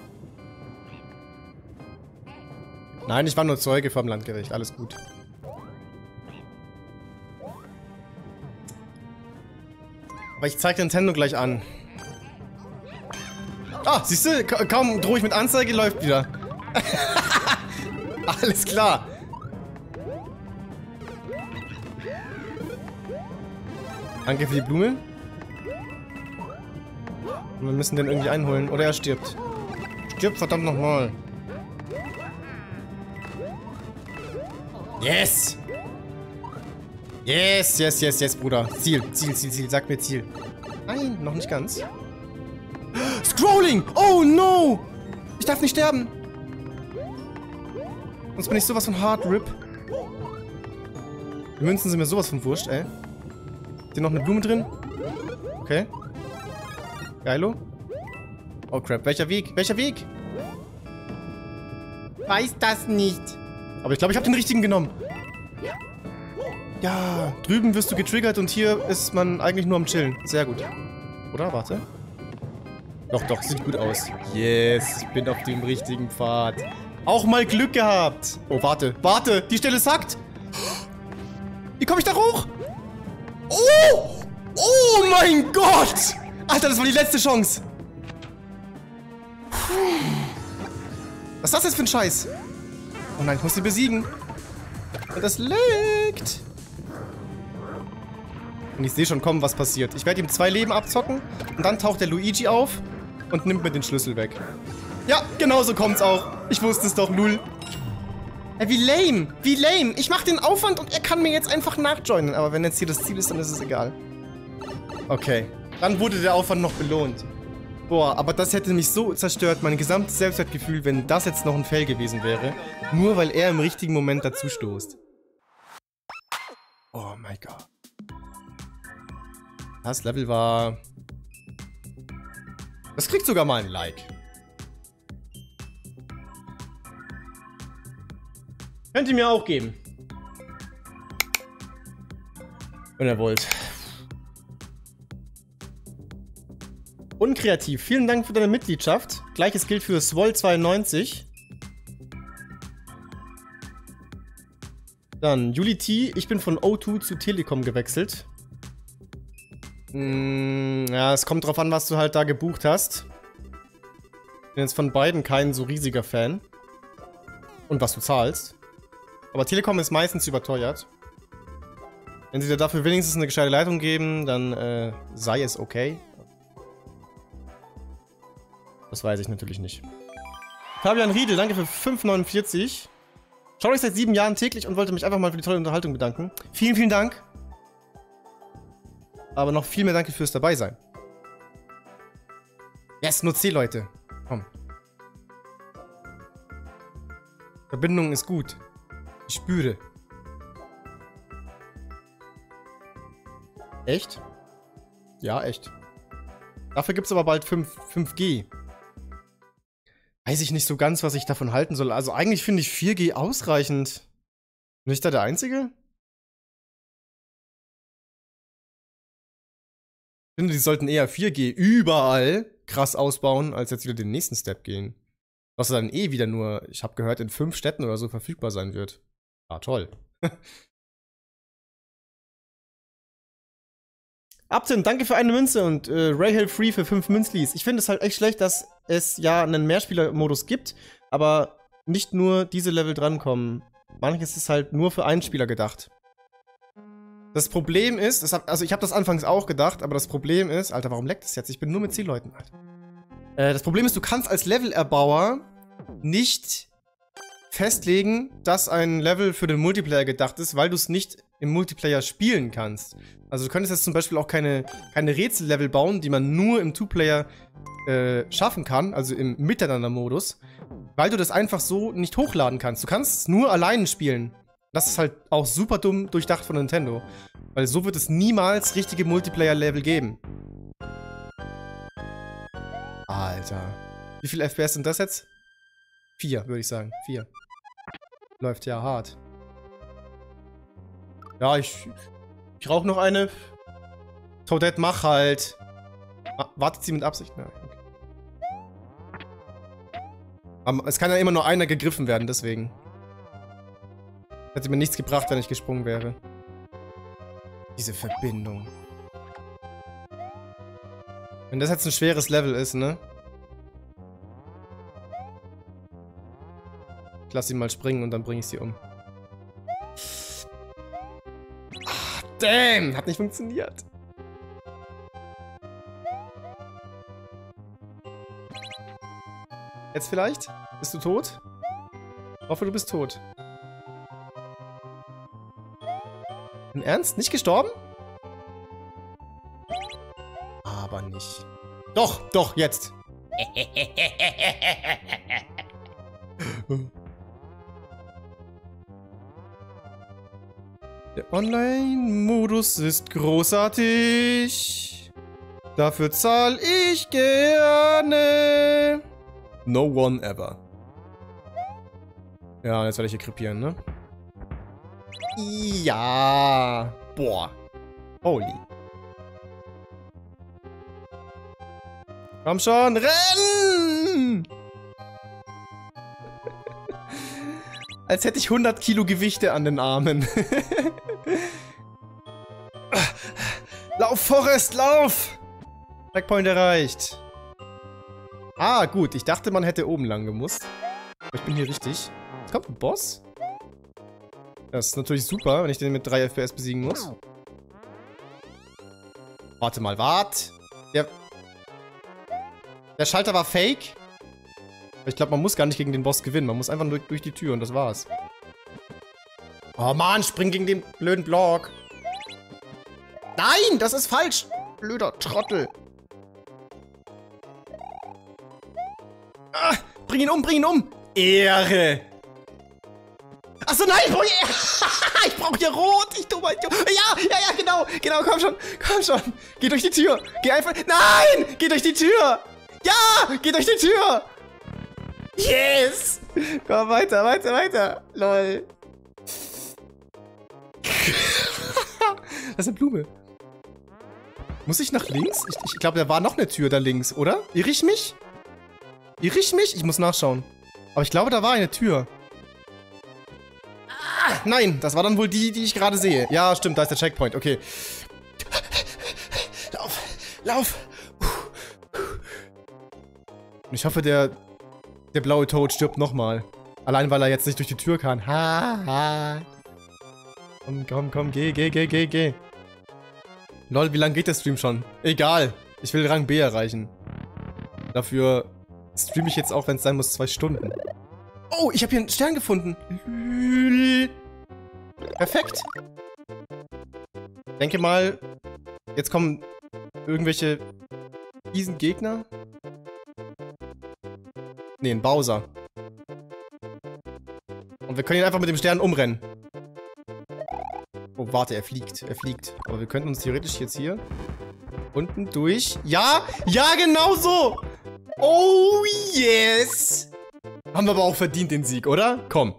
Nein, ich war nur Zeuge vom Landgericht. Alles gut. Aber ich zeig Nintendo gleich an. Ah, siehst du? Ka kaum drohe ich mit Anzeige, läuft wieder. Alles klar. Danke für die Blume. Und wir müssen den irgendwie einholen. Oder er stirbt. Stirbt verdammt nochmal. Yes! Yes, yes, yes, yes, Bruder. Ziel, Ziel, Ziel, Ziel. Sag mir Ziel. Nein, noch nicht ganz. Scrolling! Oh no! Ich darf nicht sterben. Sonst bin ich sowas von hard rip. Die Münzen sind mir sowas von wurscht, ey. Ist hier noch eine Blume drin? Okay. Geilo. Oh crap, welcher Weg? Welcher Weg? Weiß das nicht. Aber ich glaube, ich habe den richtigen genommen. Ja, drüben wirst du getriggert und hier ist man eigentlich nur am Chillen. Sehr gut. Oder? Warte. Doch, doch, sieht gut aus. Yes, ich bin auf dem richtigen Pfad. Auch mal Glück gehabt. Oh, warte, warte, die Stelle sackt. Wie komme ich da hoch? Oh! Oh mein Gott! Alter, das war die letzte Chance. Was ist das jetzt für ein Scheiß? Oh nein, ich muss sie besiegen. Und das leckt. Und ich sehe schon kommen, was passiert. Ich werde ihm zwei Leben abzocken und dann taucht der Luigi auf und nimmt mir den Schlüssel weg. Ja, genau so kommt's auch. Ich wusste es doch, null. Ey, wie lame. Wie lame. Ich mache den Aufwand und er kann mir jetzt einfach nachjoinen. Aber wenn jetzt hier das Ziel ist, dann ist es egal. Okay. Dann wurde der Aufwand noch belohnt. Boah, aber das hätte mich so zerstört, mein gesamtes Selbstwertgefühl, wenn das jetzt noch ein Fail gewesen wäre. Nur weil er im richtigen Moment dazu stoßt. Oh mein Gott. Das Level war... Das kriegt sogar mal ein Like. Könnt ihr mir auch geben. Wenn ihr wollt. Unkreativ. Vielen Dank für deine Mitgliedschaft. Gleiches gilt für Swol zweiundneunzig. Dann Juli T. Ich bin von O zwei zu Telekom gewechselt. Hm, ja, es kommt drauf an, was du halt da gebucht hast. Bin jetzt von beiden kein so riesiger Fan. Und was du zahlst. Aber Telekom ist meistens überteuert. Wenn sie dir dafür wenigstens eine gescheite Leitung geben, dann äh, sei es okay. Das weiß ich natürlich nicht. Fabian Riedel, danke für fünf neunundvierzig. Schaue ich seit sieben Jahren täglich und wollte mich einfach mal für die tolle Unterhaltung bedanken. Vielen, vielen Dank. Aber noch viel mehr danke fürs Dabeisein. Yes, nur C, Leute. Komm. Verbindung ist gut. Ich spüre. Echt? Ja, echt. Dafür gibt es aber bald fünf G. Weiß ich nicht so ganz, was ich davon halten soll. Also eigentlich finde ich vier G ausreichend. Bin ich da der Einzige? Ich finde, die sollten eher vier G überall krass ausbauen, als jetzt wieder den nächsten Step gehen. Was dann eh wieder nur, ich habe gehört, in fünf Städten oder so verfügbar sein wird. Ah, toll. Upton, danke für eine Münze und äh, Rahel Free für fünf Münzlis. Ich finde es halt echt schlecht, dass es ja einen Mehrspieler-Modus gibt, aber nicht nur diese Level drankommen. Manches ist halt nur für einen Spieler gedacht. Das Problem ist, das hab, also ich habe das anfangs auch gedacht, aber das Problem ist, Alter, warum leckt es jetzt? Ich bin nur mit zehn Leuten, Alter. Äh, das Problem ist, du kannst als Level-Erbauer nicht festlegen, dass ein Level für den Multiplayer gedacht ist, weil du es nicht im Multiplayer spielen kannst. Also du könntest jetzt zum Beispiel auch keine, keine Rätsellevel bauen, die man nur im Two-Player äh, schaffen kann, also im Miteinander-Modus, weil du das einfach so nicht hochladen kannst. Du kannst es nur alleine spielen. Das ist halt auch super dumm durchdacht von Nintendo. Weil so wird es niemals richtige Multiplayer-Level geben. Alter. Wie viele F P S sind das jetzt? Vier, würde ich sagen. Vier. Läuft ja hart. Ja, ich... Ich rauche noch eine. Toadette, mach halt. Ah, wartet sie mit Absicht? Na, okay. Aber es kann ja immer nur einer gegriffen werden, deswegen. Hätte mir nichts gebracht, wenn ich gesprungen wäre. Diese Verbindung. Wenn das jetzt ein schweres Level ist, ne? Ich lass sie mal springen und dann bringe ich sie um. Ah, damn! Hat nicht funktioniert. Jetzt vielleicht? Bist du tot? Ich hoffe, du bist tot. Im Ernst? Nicht gestorben? Aber nicht. Doch, doch, jetzt. Online-Modus ist großartig. Dafür zahle ich gerne. No one ever. Ja, jetzt werde ich hier krepieren, ne? Ja. Boah. Holy. Komm schon, renn! Als hätte ich hundert Kilo Gewichte an den Armen. Lauf, Forrest, lauf! Checkpoint erreicht. Ah, gut. Ich dachte, man hätte oben lang gemusst. Aber ich bin hier richtig. Jetzt kommt ein Boss. Das ist natürlich super, wenn ich den mit drei F P S besiegen muss. Warte mal, wart. Der, der Schalter war fake. Ich glaube, man muss gar nicht gegen den Boss gewinnen. Man muss einfach nur durch die Tür und das war's. Oh Mann, spring gegen den blöden Block. Nein, das ist falsch. Blöder Trottel. Ah, bring ihn um, bring ihn um. Ehre. Achso, nein, ich brauche hier, ich brauche hier rot. Ich tu mal. Ja, ja, ja, genau. Genau, komm schon. Komm schon. Geh durch die Tür. Geh einfach. Nein, geh durch die Tür. Ja, geh durch die Tür. Yes. Komm, weiter, weiter, weiter. Lol. Das ist eine Blume. Muss ich nach links? Ich, ich glaube, da war noch eine Tür da links, oder? Irre ich mich? Irre ich mich? Ich muss nachschauen. Aber ich glaube, da war eine Tür. Ah, nein, das war dann wohl die, die ich gerade sehe. Ja, stimmt, da ist der Checkpoint. Okay. Lauf, lauf. Und ich hoffe, der, der blaue Toad stirbt nochmal. Allein, weil er jetzt nicht durch die Tür kann. Ha, ha. Komm, komm, komm, geh, geh, geh, geh, geh. Lol, wie lange geht der Stream schon? Egal. Ich will Rang B erreichen. Dafür streame ich jetzt auch, wenn es sein muss, zwei Stunden. Oh, ich habe hier einen Stern gefunden. Perfekt. Denke mal, jetzt kommen irgendwelche fiesen Gegner. Ne, ein Bowser. Und wir können ihn einfach mit dem Stern umrennen. Oh, warte, er fliegt. Er fliegt. Aber wir könnten uns theoretisch jetzt hier unten durch... Ja! Ja, genau so! Oh, yes! Haben wir aber auch verdient, den Sieg, oder? Komm.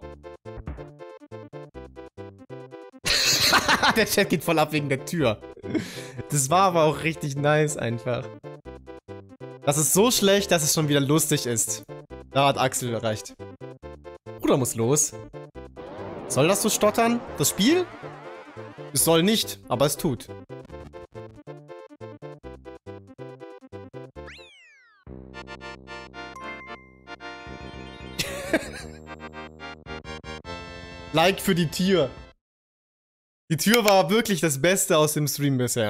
Der Chat geht voll ab wegen der Tür. Das war aber auch richtig nice einfach. Das ist so schlecht, dass es schon wieder lustig ist. Da hat Axel erreicht. Bruder muss los. Soll das so stottern? Das Spiel? Es soll nicht, aber es tut. Like für die Tür. Die Tür war wirklich das Beste aus dem Stream bisher.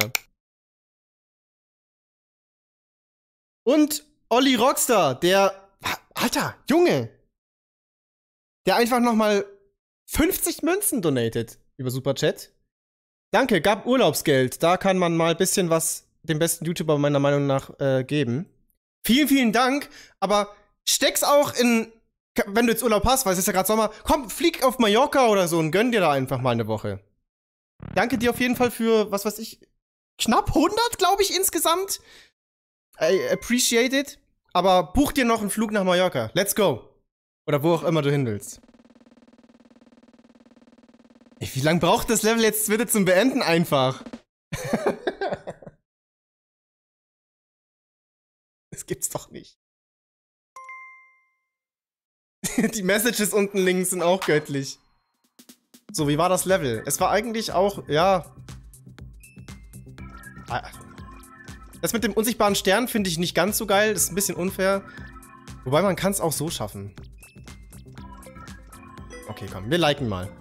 Und Olli Rockstar, der... Alter, Junge! Der einfach nochmal fünfzig Münzen donatet über Superchat. Danke, gab Urlaubsgeld. Da kann man mal ein bisschen was dem besten YouTuber meiner Meinung nach äh, geben. Vielen, vielen Dank. Aber steck's auch in, wenn du jetzt Urlaub hast, weil es ist ja gerade Sommer, komm, flieg auf Mallorca oder so und gönn dir da einfach mal eine Woche. Danke dir auf jeden Fall für, was weiß ich, knapp hundert, glaube ich, insgesamt. I appreciate it. Aber buch dir noch einen Flug nach Mallorca. Let's go. Oder wo auch immer du hin willst. Ey, wie lange braucht das Level jetzt bitte zum Beenden einfach? Das gibt's doch nicht. Die Messages unten links sind auch göttlich. So, wie war das Level? Es war eigentlich auch, ja... Das mit dem unsichtbaren Stern finde ich nicht ganz so geil. Das ist ein bisschen unfair. Wobei, man kann es auch so schaffen. Okay, komm, wir liken mal.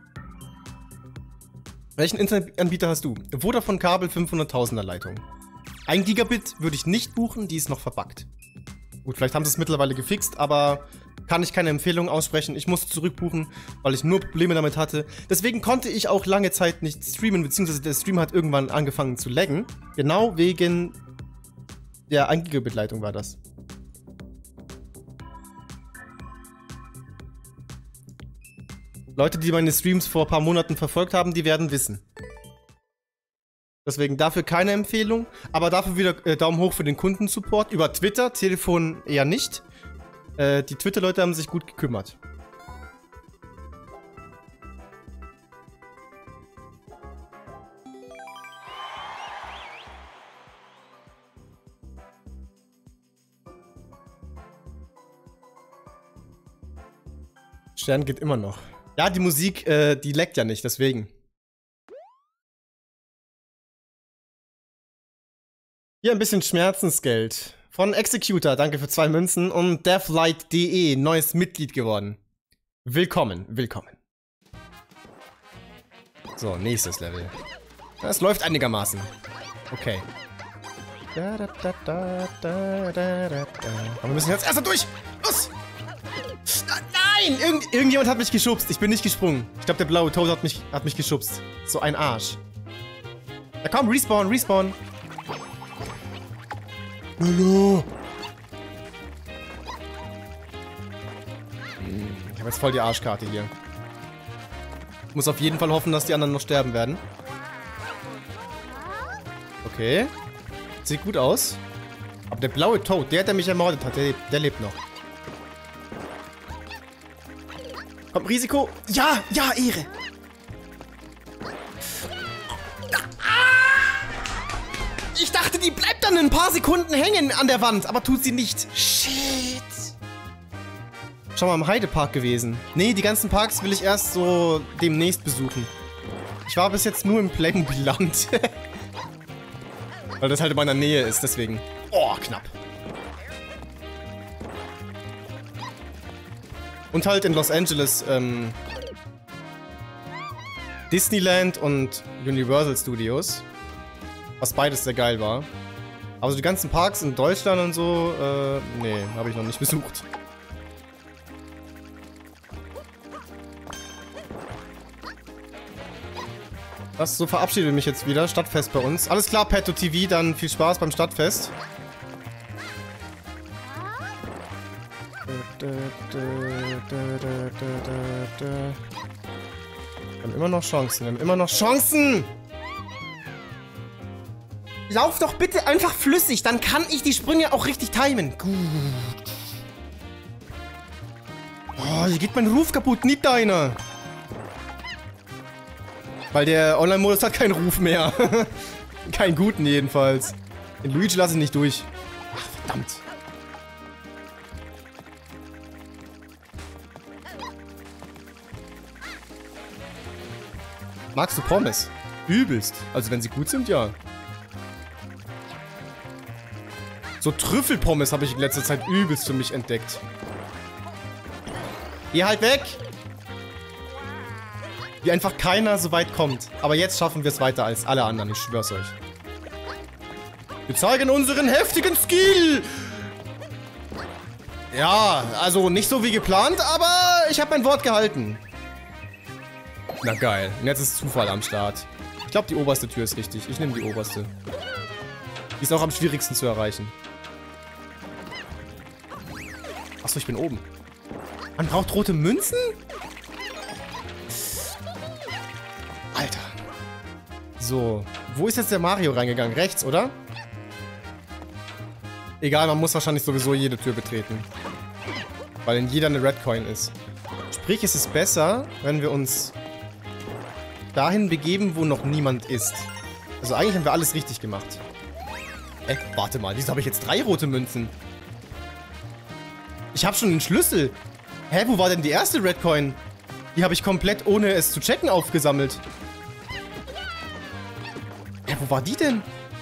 Welchen Internetanbieter hast du? Vodafone Kabel fünfhunderttausender Leitung. ein Gigabit würde ich nicht buchen, die ist noch verbuggt. Gut, vielleicht haben sie es mittlerweile gefixt, aber kann ich keine Empfehlung aussprechen. Ich musste zurückbuchen, weil ich nur Probleme damit hatte. Deswegen konnte ich auch lange Zeit nicht streamen, beziehungsweise der Stream hat irgendwann angefangen zu laggen. Genau wegen der ein Gigabit Leitung war das. Leute, die meine Streams vor ein paar Monaten verfolgt haben, die werden wissen. Deswegen dafür keine Empfehlung, aber dafür wieder äh, Daumen hoch für den Kundensupport. Über Twitter, Telefon eher nicht. Äh, die Twitter-Leute haben sich gut gekümmert. Stern geht immer noch. Ja, die Musik, äh, die leckt ja nicht, deswegen. Hier ein bisschen Schmerzensgeld. Von Executor, danke für zwei Münzen. Und Deathlight punkt de, neues Mitglied geworden. Willkommen, willkommen. So, nächstes Level. Das läuft einigermaßen. Okay. Da, da, da, da, da, da, da. Aber wir müssen jetzt erst durch! Los! Nein! Irgend, irgendjemand hat mich geschubst. Ich bin nicht gesprungen. Ich glaube, der blaue Toad hat mich, hat mich geschubst. So ein Arsch. Na komm, respawn, respawn. Hallo. Ich habe jetzt voll die Arschkarte hier. Ich muss auf jeden Fall hoffen, dass die anderen noch sterben werden. Okay. Sieht gut aus. Aber der blaue Toad, der, der mich ermordet hat, der, der lebt noch. Komm, Risiko. Ja, ja, Ehre. Ich dachte, die bleibt dann ein paar Sekunden hängen an der Wand, aber tut sie nicht. Shit. Schau mal, im Heidepark gewesen. Nee, die ganzen Parks will ich erst so demnächst besuchen. Ich war bis jetzt nur im Playmobil-Land. Weil das halt in meiner Nähe ist, deswegen. Oh, knapp. Und halt in Los Angeles, ähm, Disneyland und Universal Studios. Was beides sehr geil war. Aber so die ganzen Parks in Deutschland und so, äh, nee, habe ich noch nicht besucht. Das, so verabschiede ich mich jetzt wieder. Stadtfest bei uns. Alles klar, Petto T V, dann viel Spaß beim Stadtfest. Wir haben immer noch Chancen, wir haben immer noch Chancen! Lauf doch bitte einfach flüssig, dann kann ich die Sprünge auch richtig timen. Gut. Oh, hier geht mein Ruf kaputt, nicht deiner. Weil der Online-Modus hat keinen Ruf mehr. Keinen guten jedenfalls. Den Luigi lasse ich nicht durch. Ach, verdammt. Magst du Pommes? Übelst. Also wenn sie gut sind, ja. So Trüffelpommes habe ich in letzter Zeit übelst für mich entdeckt. Geh halt weg! Wie einfach keiner so weit kommt. Aber jetzt schaffen wir es weiter als alle anderen, ich schwör's euch. Wir zeigen unseren heftigen Skill! Ja, also nicht so wie geplant, aber ich habe mein Wort gehalten. Na geil. Und jetzt ist Zufall am Start. Ich glaube, die oberste Tür ist richtig. Ich nehme die oberste. Die ist auch am schwierigsten zu erreichen. Achso, ich bin oben. Man braucht rote Münzen? Alter. So. Wo ist jetzt der Mario reingegangen? Rechts, oder? Egal, man muss wahrscheinlich sowieso jede Tür betreten. Weil in jeder eine Red Coin ist. Sprich, es ist besser, wenn wir uns dahin begeben, wo noch niemand ist. Also eigentlich haben wir alles richtig gemacht. Äh, warte mal, wieso habe ich jetzt drei rote Münzen? Ich habe schon den Schlüssel. Hä, wo war denn die erste Red Coin? Die habe ich komplett ohne es zu checken aufgesammelt. Hä, wo war die denn?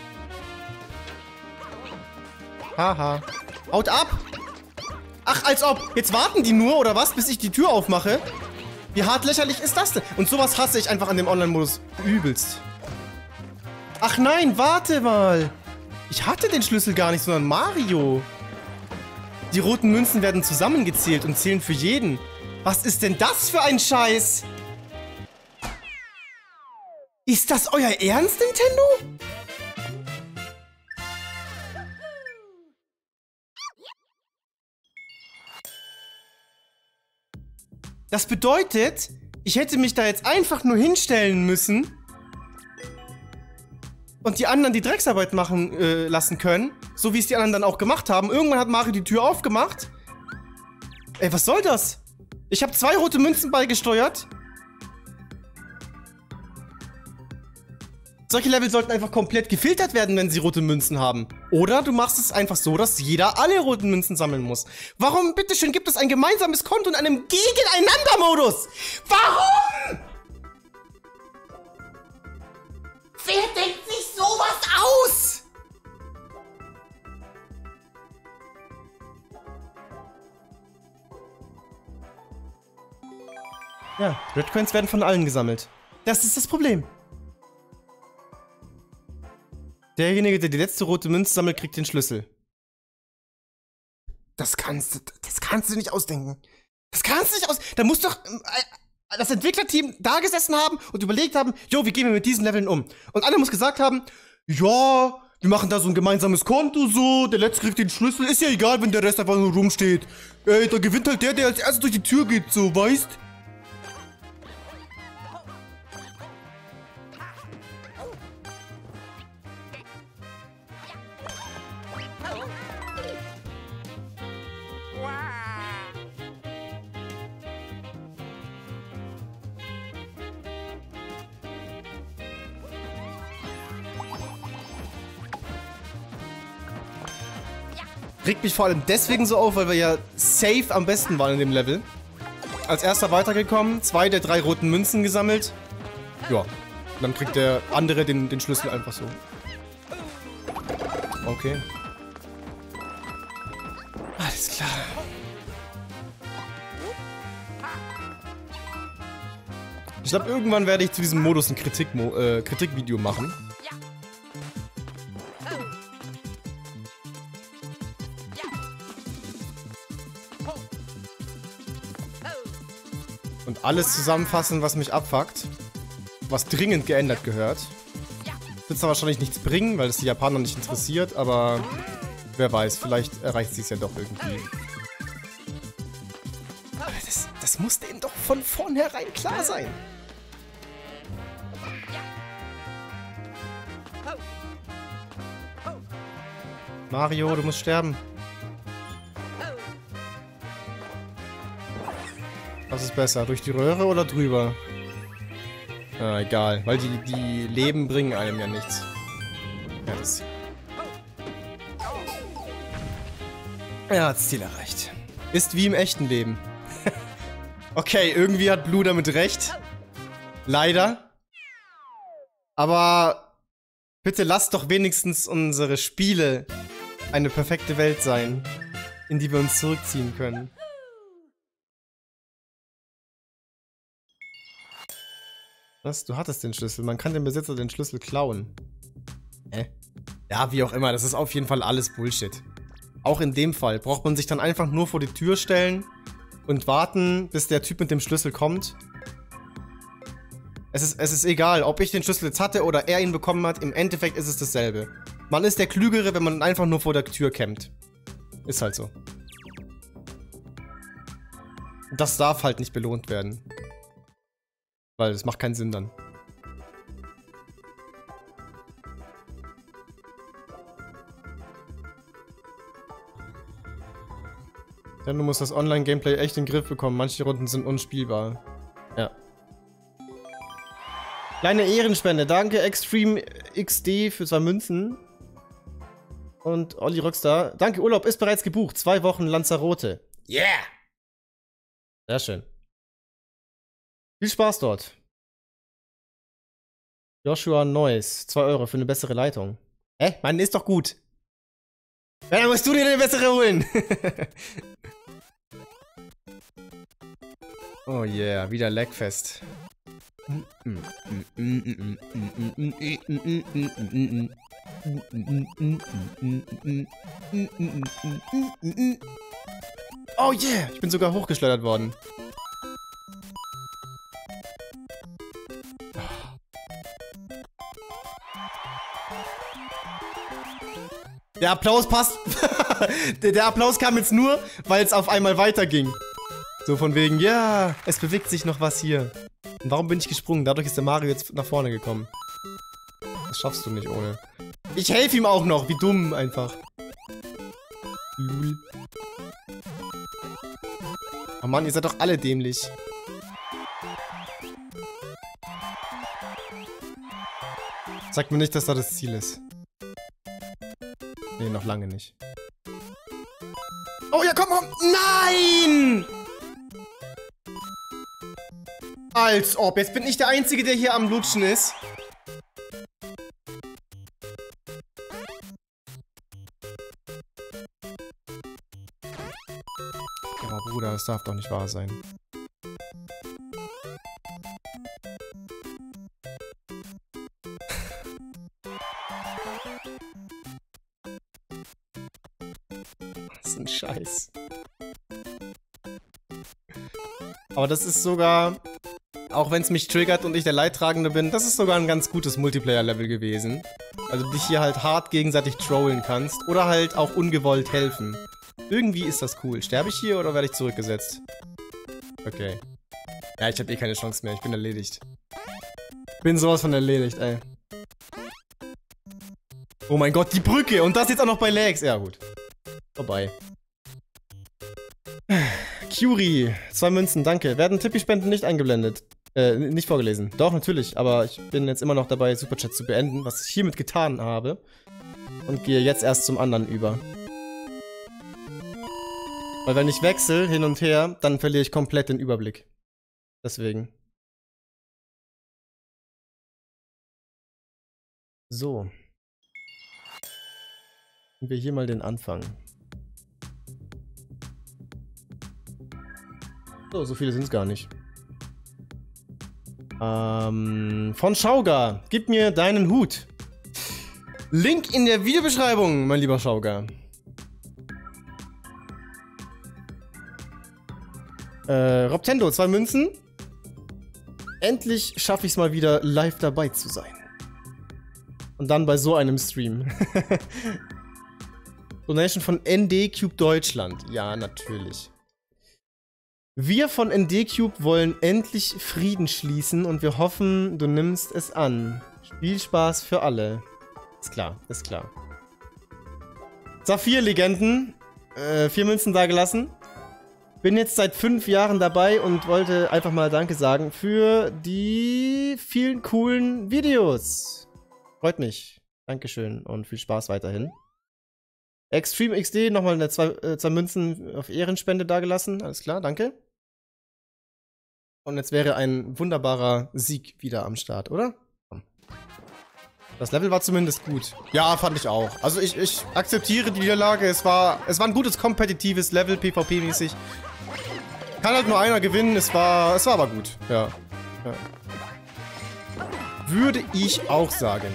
Haha. Haut ab! Ach, als ob. Jetzt warten die nur, oder was, bis ich die Tür aufmache? Wie hart lächerlich ist das denn? Und sowas hasse ich einfach an dem Online-Modus übelst. Ach nein, warte mal. Ich hatte den Schlüssel gar nicht, sondern Mario. Die roten Münzen werden zusammengezählt und zählen für jeden. Was ist denn das für ein Scheiß? Ist das euer Ernst, Nintendo? Das bedeutet, Ich hätte mich da jetzt einfach nur hinstellen müssen und die anderen die Drecksarbeit machen äh, lassen können, so wie es die anderen dann auch gemacht haben. Irgendwann hat Mario die Tür aufgemacht. Ey, was soll das? Ich habe zwei rote Münzen beigesteuert. Solche Level sollten einfach komplett gefiltert werden, wenn sie rote Münzen haben. Oder du machst es einfach so, dass jeder alle roten Münzen sammeln muss. Warum, bitteschön, gibt es ein gemeinsames Konto in einem Gegeneinander-Modus? Warum? Wer denkt sich sowas aus? Ja, Red Coins werden von allen gesammelt. Das ist das Problem. Derjenige, der die letzte rote Münze sammelt, kriegt den Schlüssel. Das kannst du, das kannst du nicht ausdenken. Das kannst du nicht aus... Da muss doch äh, das Entwicklerteam da gesessen haben und überlegt haben, jo, wie gehen wir mit diesen Leveln um? Und alle muss gesagt haben, ja, wir machen da so ein gemeinsames Konto so, der Letzte kriegt den Schlüssel, ist ja egal, wenn der Rest einfach nur rumsteht. Ey, da gewinnt halt der, der als erstes durch die Tür geht, so, weißt? Regt mich vor allem deswegen so auf, weil wir ja safe am besten waren in dem Level. Als erster weitergekommen, zwei der drei roten Münzen gesammelt. Ja, und dann kriegt der andere den, den Schlüssel einfach so. Okay. Alles klar. Ich glaube, irgendwann werde ich zu diesem Modus ein Kritikmo äh, Kritikvideo machen. Und alles zusammenfassen, was mich abfuckt. Was dringend geändert gehört. Wird zwar wahrscheinlich nichts bringen, weil es die Japaner nicht interessiert, aber wer weiß, vielleicht erreicht sie es ja doch irgendwie. Aber das, das muss denen doch von vornherein klar sein. Mario, du musst sterben. Was ist besser? Durch die Röhre oder drüber? Ah, egal. Weil die, die Leben bringen einem ja nichts. Ja, das... Er hat das Ziel erreicht. Ist wie im echten Leben. Okay, irgendwie hat Blue damit recht. Leider. Aber... bitte lasst doch wenigstens unsere Spiele eine perfekte Welt sein, in die wir uns zurückziehen können. Was? Du hattest den Schlüssel. Man kann dem Besitzer den Schlüssel klauen. Hä? Ja, wie auch immer. Das ist auf jeden Fall alles Bullshit. Auch in dem Fall braucht man sich dann einfach nur vor die Tür stellen und warten, bis der Typ mit dem Schlüssel kommt. Es ist, es ist egal, ob ich den Schlüssel jetzt hatte oder er ihn bekommen hat. Im Endeffekt ist es dasselbe. Man ist der Klügere, wenn man einfach nur vor der Tür campt. Ist halt so. Das darf halt nicht belohnt werden. Weil das macht keinen Sinn dann. Denn du musst das Online-Gameplay echt in den Griff bekommen. Manche Runden sind unspielbar. Ja. Kleine Ehrenspende. Danke Extreme X D für zwei Münzen. Und Olli Rockstar. Danke, Urlaub ist bereits gebucht. Zwei Wochen Lanzarote. Yeah! Sehr schön. Viel Spaß dort. Joshua Neuss. zwei Euro für eine bessere Leitung. Hä? Mann, ist doch gut. Ja, dann musst du dir eine bessere holen. Oh yeah, wieder Lagfest. Oh yeah, ich bin sogar hochgeschleudert worden. Der Applaus passt. der, der Applaus kam jetzt nur, weil es auf einmal weiterging. So von wegen, ja, es bewegt sich noch was hier. Und warum bin ich gesprungen? Dadurch ist der Mario jetzt nach vorne gekommen. Das schaffst du nicht ohne. Ich helfe ihm auch noch. Wie dumm einfach. Lul. Oh Mann, ihr seid doch alle dämlich. Sagt mir nicht, dass da das Ziel ist. Nee, noch lange nicht. Oh ja, komm, komm! Nein! Als ob. Jetzt bin ich der Einzige, der hier am Lutschen ist. Aber Bruder, das darf doch nicht wahr sein. Was ist ein Scheiß. Aber das ist sogar, auch wenn es mich triggert und ich der Leidtragende bin, das ist sogar ein ganz gutes Multiplayer-Level gewesen. Also dich hier halt hart gegenseitig trollen kannst oder halt auch ungewollt helfen. Irgendwie ist das cool. Sterbe ich hier oder werde ich zurückgesetzt? Okay. Ja, ich habe eh keine Chance mehr. Ich bin erledigt. Bin sowas von erledigt, ey. Oh mein Gott, die Brücke! Und das jetzt auch noch bei Lags. Ja, gut. Vorbei. Curie, zwei Münzen, danke. Werden Tippi-Spenden nicht eingeblendet? Äh, nicht vorgelesen. Doch, natürlich. Aber ich bin jetzt immer noch dabei, Superchat zu beenden, was ich hiermit getan habe. Und gehe jetzt erst zum anderen über. Weil wenn ich wechsle hin und her, dann verliere ich komplett den Überblick. Deswegen. So. Nehmen wir hier mal den Anfang. So, so viele sind es gar nicht. Ähm, von Schauger, gib mir deinen Hut. Link in der Videobeschreibung, mein lieber Schauger. Äh, Robtendo, zwei Münzen. Endlich schaffe ich es mal wieder, live dabei zu sein. Und dann bei so einem Stream. Donation von N D Cube Deutschland. Ja, natürlich. Wir von N D Cube wollen endlich Frieden schließen und wir hoffen, du nimmst es an. Spielspaß für alle. Ist klar, ist klar. Saphir-Legenden. Äh, vier Münzen dagelassen. Bin jetzt seit fünf Jahren dabei und wollte einfach mal Danke sagen für die vielen coolen Videos. Freut mich. Dankeschön und viel Spaß weiterhin. Extreme X D, nochmal eine zwei, äh, zwei Münzen auf Ehrenspende dagelassen. Alles klar, danke. Und jetzt wäre ein wunderbarer Sieg wieder am Start, oder? Das Level war zumindest gut. Ja, fand ich auch. Also ich, ich akzeptiere die Niederlage. Es war, es war ein gutes kompetitives Level, PvP-mäßig. Kann halt nur einer gewinnen. Es war, es war aber gut. Ja. Ja. Würde ich auch sagen.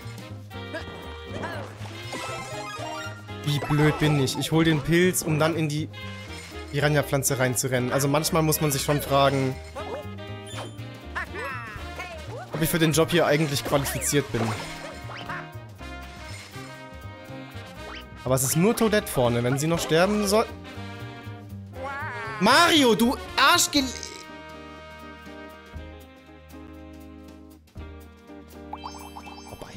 Wie blöd bin ich? Ich hole den Pilz, um dann in die Piranha-Pflanze reinzurennen. Also manchmal muss man sich schon fragen, ob ich für den Job hier eigentlich qualifiziert bin. Aber es ist nur Toadette vorne, wenn sie noch sterben soll. Mario, du Arschgel... Vorbei.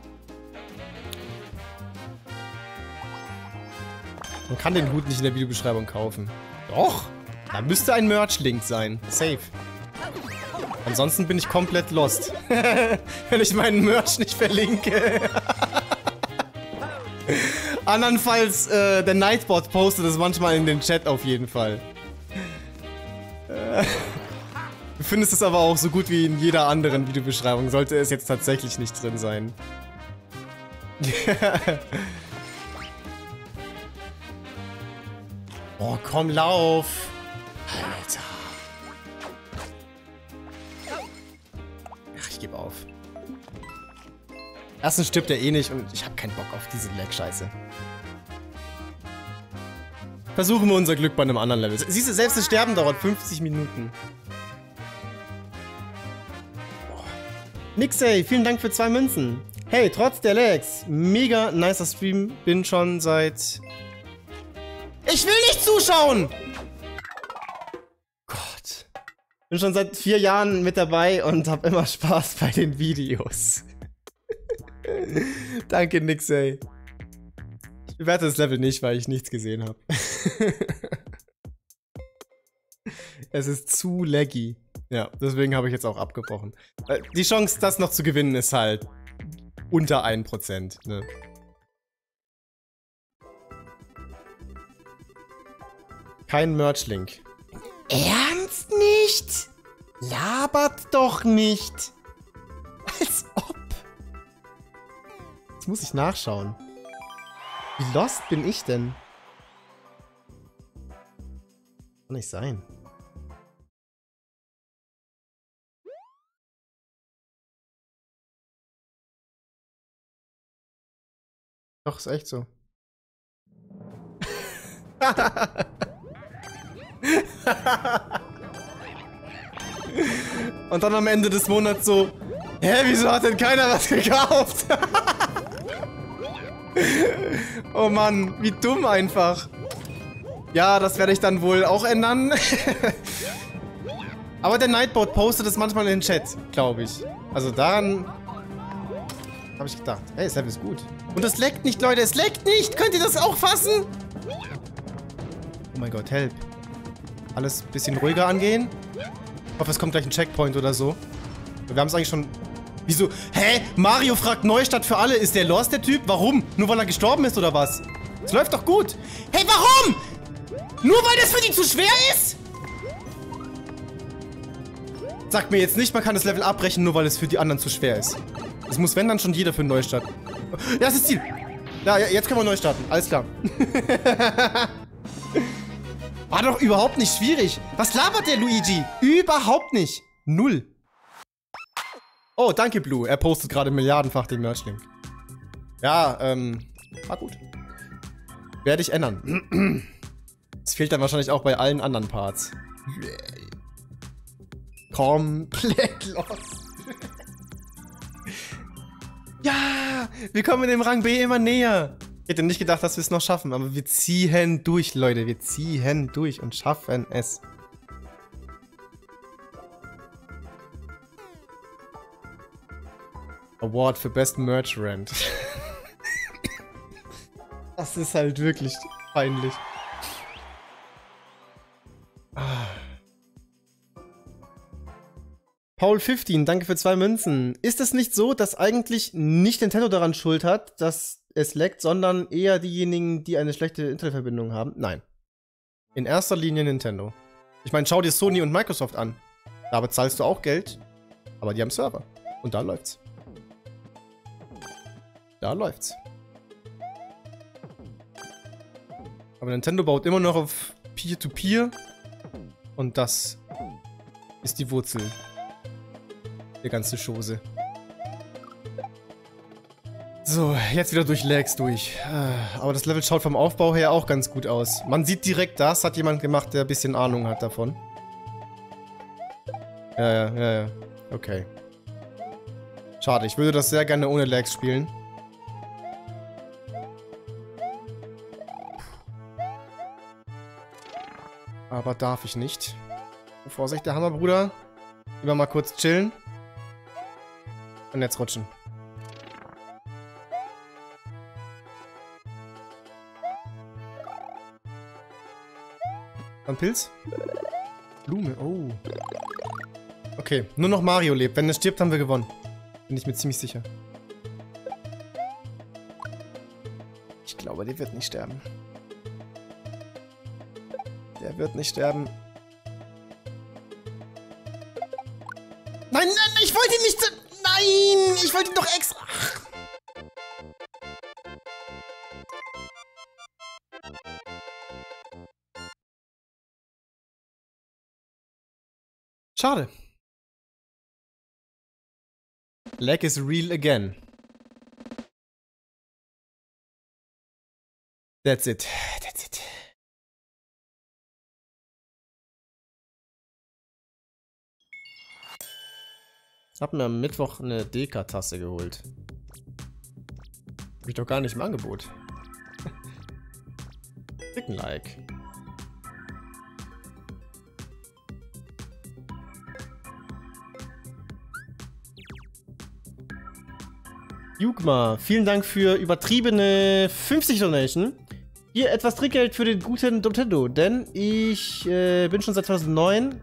Man kann den Hut nicht in der Videobeschreibung kaufen. Doch, da müsste ein Merch-Link sein. Safe. Ansonsten bin ich komplett lost. Wenn ich meinen Merch nicht verlinke. Andernfalls, äh, der Nightbot postet es manchmal in den Chat auf jeden Fall. Äh, du findest es aber auch so gut wie in jeder anderen Videobeschreibung. Sollte es jetzt tatsächlich nicht drin sein. Oh, komm, lauf. Alter. Ach, ich gebe auf. Erstens stirbt er eh nicht und ich habe keinen Bock auf diese Lag-Scheiße. Versuchen wir unser Glück bei einem anderen Level. Siehst du, selbst das Sterben dauert fünfzig Minuten. Nixey, vielen Dank für zwei Münzen. Hey, trotz der Lags, mega nicer Stream. Bin schon seit... Ich will nicht zuschauen! Gott. Bin schon seit vier Jahren mit dabei und hab immer Spaß bei den Videos. Danke, Nix, ey. Ich bewerte das Level nicht, weil ich nichts gesehen habe. Es ist zu laggy. Ja, deswegen habe ich jetzt auch abgebrochen. Die Chance, das noch zu gewinnen, ist halt unter ein Prozent. Ne? Kein Merch-Link. Ernst nicht? Labert doch nicht. Als ob. Jetzt muss ich nachschauen. Wie lost bin ich denn? Kann nicht sein. Doch, ist echt so. Und dann am Ende des Monats so, hä, wieso hat denn keiner was gekauft? Oh Mann, wie dumm einfach. Ja, das werde ich dann wohl auch ändern. Aber der Nightbot postet es manchmal in den Chat, glaube ich. Also daran habe ich gedacht. Hey, das Level ist gut. Und das leckt nicht, Leute, es leckt nicht! Könnt ihr das auch fassen? Oh mein Gott, help. Alles ein bisschen ruhiger angehen. Ich hoffe, es kommt gleich ein Checkpoint oder so. Wir haben es eigentlich schon... Wieso? Hä? Mario fragt Neustadt für alle. Ist der lost, der Typ? Warum? Nur weil er gestorben ist oder was? Es läuft doch gut. Hey, warum? Nur weil das für die zu schwer ist? Sagt mir jetzt nicht, man kann das Level abbrechen, nur weil es für die anderen zu schwer ist. Das muss, wenn, dann schon jeder für Neustadt. Ja, das ist Ziel. Ja, jetzt können wir neu starten. Alles klar. War doch überhaupt nicht schwierig. Was labert der Luigi? Überhaupt nicht. Null. Oh, danke, Blue. Er postet gerade milliardenfach den Merch-Link. Ja, ähm, war gut. Werde ich ändern. Es fehlt dann wahrscheinlich auch bei allen anderen Parts. Komplett lost. Ja, wir kommen in dem Rang B immer näher. Ich hätte nicht gedacht, dass wir es noch schaffen, aber wir ziehen durch, Leute. Wir ziehen durch und schaffen es. Award für Best Merch Rant. Das ist halt wirklich peinlich. Ah. Paul fünfzehn, danke für zwei Münzen. Ist es nicht so, dass eigentlich nicht Nintendo daran Schuld hat, dass es leckt, sondern eher diejenigen, die eine schlechte Internetverbindung haben? Nein. In erster Linie Nintendo. Ich meine, schau dir Sony und Microsoft an. Da bezahlst du auch Geld, aber die haben Server. Und da läuft's. Da läuft's. Aber Nintendo baut immer noch auf Peer-to-Peer. Und das ist die Wurzel der ganzen Chose. So, jetzt wieder durch Lags durch. Aber das Level schaut vom Aufbau her auch ganz gut aus. Man sieht direkt, das hat jemand gemacht, der ein bisschen Ahnung hat davon. Ja, ja, ja, ja. Okay. Schade, ich würde das sehr gerne ohne Lags spielen. Aber darf ich nicht. Oh, Vorsicht, der Hammerbruder. Lieber mal kurz chillen. Und jetzt rutschen. Ein Pilz? Blume, oh. Okay, nur noch Mario lebt. Wenn er stirbt, haben wir gewonnen. Bin ich mir ziemlich sicher. Ich glaube, der wird nicht sterben. Der wird nicht sterben. Nein, nein, ich wollte ihn nicht... Nein, ich wollte ihn doch extra... Ach. Schade. Lag is real again. That's it. That's it. Ich hab mir am Mittwoch eine Deka-Tasse geholt. Hab ich doch gar nicht im Angebot. Chicken Like. Jugma, vielen Dank für übertriebene fünfzig Donation. Hier etwas Trickgeld für den guten Nintendo, denn ich äh, bin schon seit zweitausendneun.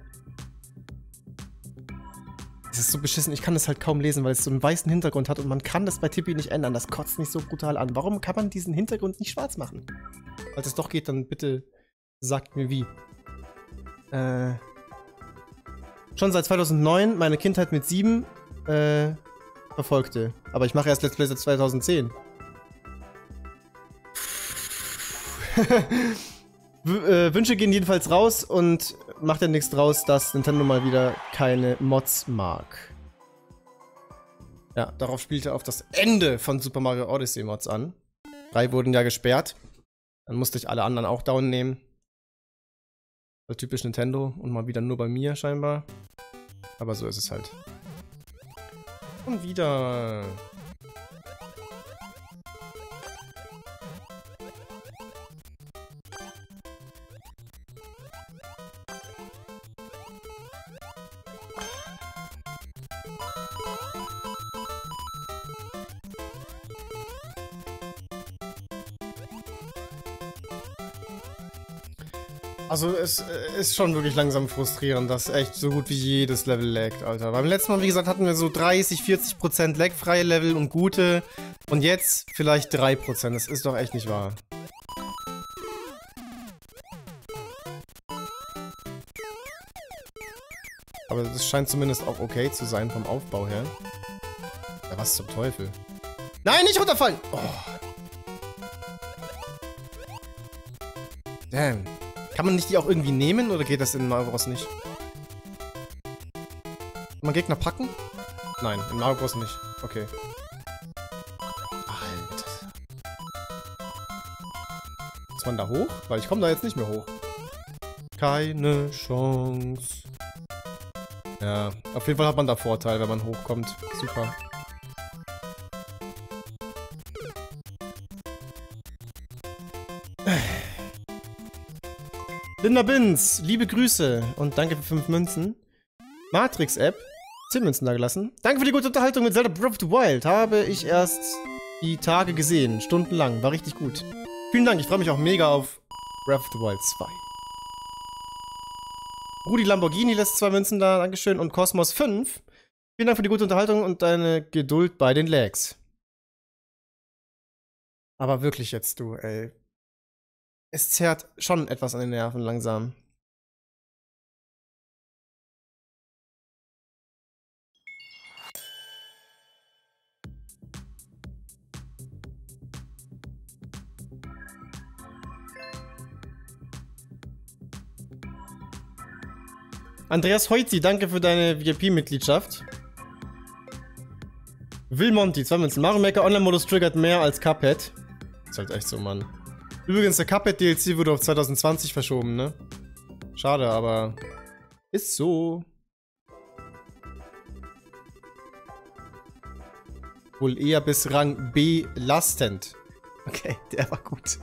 Es ist so beschissen, ich kann das halt kaum lesen, weil es so einen weißen Hintergrund hat und man kann das bei Tippi nicht ändern. Das kotzt mich so brutal an. Warum kann man diesen Hintergrund nicht schwarz machen? Falls es doch geht, dann bitte sagt mir wie. Äh, schon seit zweitausendneun, meine Kindheit mit sieben, äh, verfolgte. Aber ich mache erst Let's Play seit zweitausendzehn. w äh, Wünsche gehen jedenfalls raus und macht ja nichts draus, dass Nintendo mal wieder keine Mods mag. Ja, darauf spielte auf das Ende von Super Mario Odyssey Mods an. Drei wurden ja gesperrt. Dann musste ich alle anderen auch down nehmen. War typisch Nintendo und mal wieder nur bei mir scheinbar. Aber so ist es halt. Und wieder. Also es ist schon wirklich langsam frustrierend, dass echt so gut wie jedes Level laggt, Alter. Beim letzten Mal, wie gesagt, hatten wir so dreißig, vierzig Prozent lagfreie Level und gute. Und jetzt vielleicht drei Prozent. Das ist doch echt nicht wahr. Aber das scheint zumindest auch okay zu sein vom Aufbau her. Ja, was zum Teufel? Nein, nicht runterfallen! Oh. Damn. Kann man nicht die auch irgendwie nehmen oder geht das in Mario Bros. Nicht? Kann man Gegner packen? Nein, in Mario Bros. Nicht. Okay. Alter. Ist man da hoch? Weil ich komme da jetzt nicht mehr hoch. Keine Chance. Ja, auf jeden Fall hat man da Vorteil, wenn man hochkommt. Super. Linda Binz, liebe Grüße und danke für fünf Münzen. Matrix-App, zehn Münzen da gelassen. Danke für die gute Unterhaltung mit Zelda Breath of the Wild. Habe ich erst die Tage gesehen, stundenlang. War richtig gut. Vielen Dank, ich freue mich auch mega auf Breath of the Wild zwei. Rudi Lamborghini lässt zwei Münzen da, Dankeschön. Und Cosmos fünf. Vielen Dank für die gute Unterhaltung und deine Geduld bei den Lags. Aber wirklich jetzt, du, ey. Es zerrt schon etwas an den Nerven langsam. Andreas Heuzi, danke für deine V I P-Mitgliedschaft. Will Monty, zwei Münzen. Mario Maker Online-Modus triggert mehr als Cuphead. Ist halt echt so, Mann. Übrigens, der Cuphead-D L C wurde auf zwanzig zwanzig verschoben, ne? Schade, aber ist so. Wohl eher bis Rang B lastend. Okay, der war gut.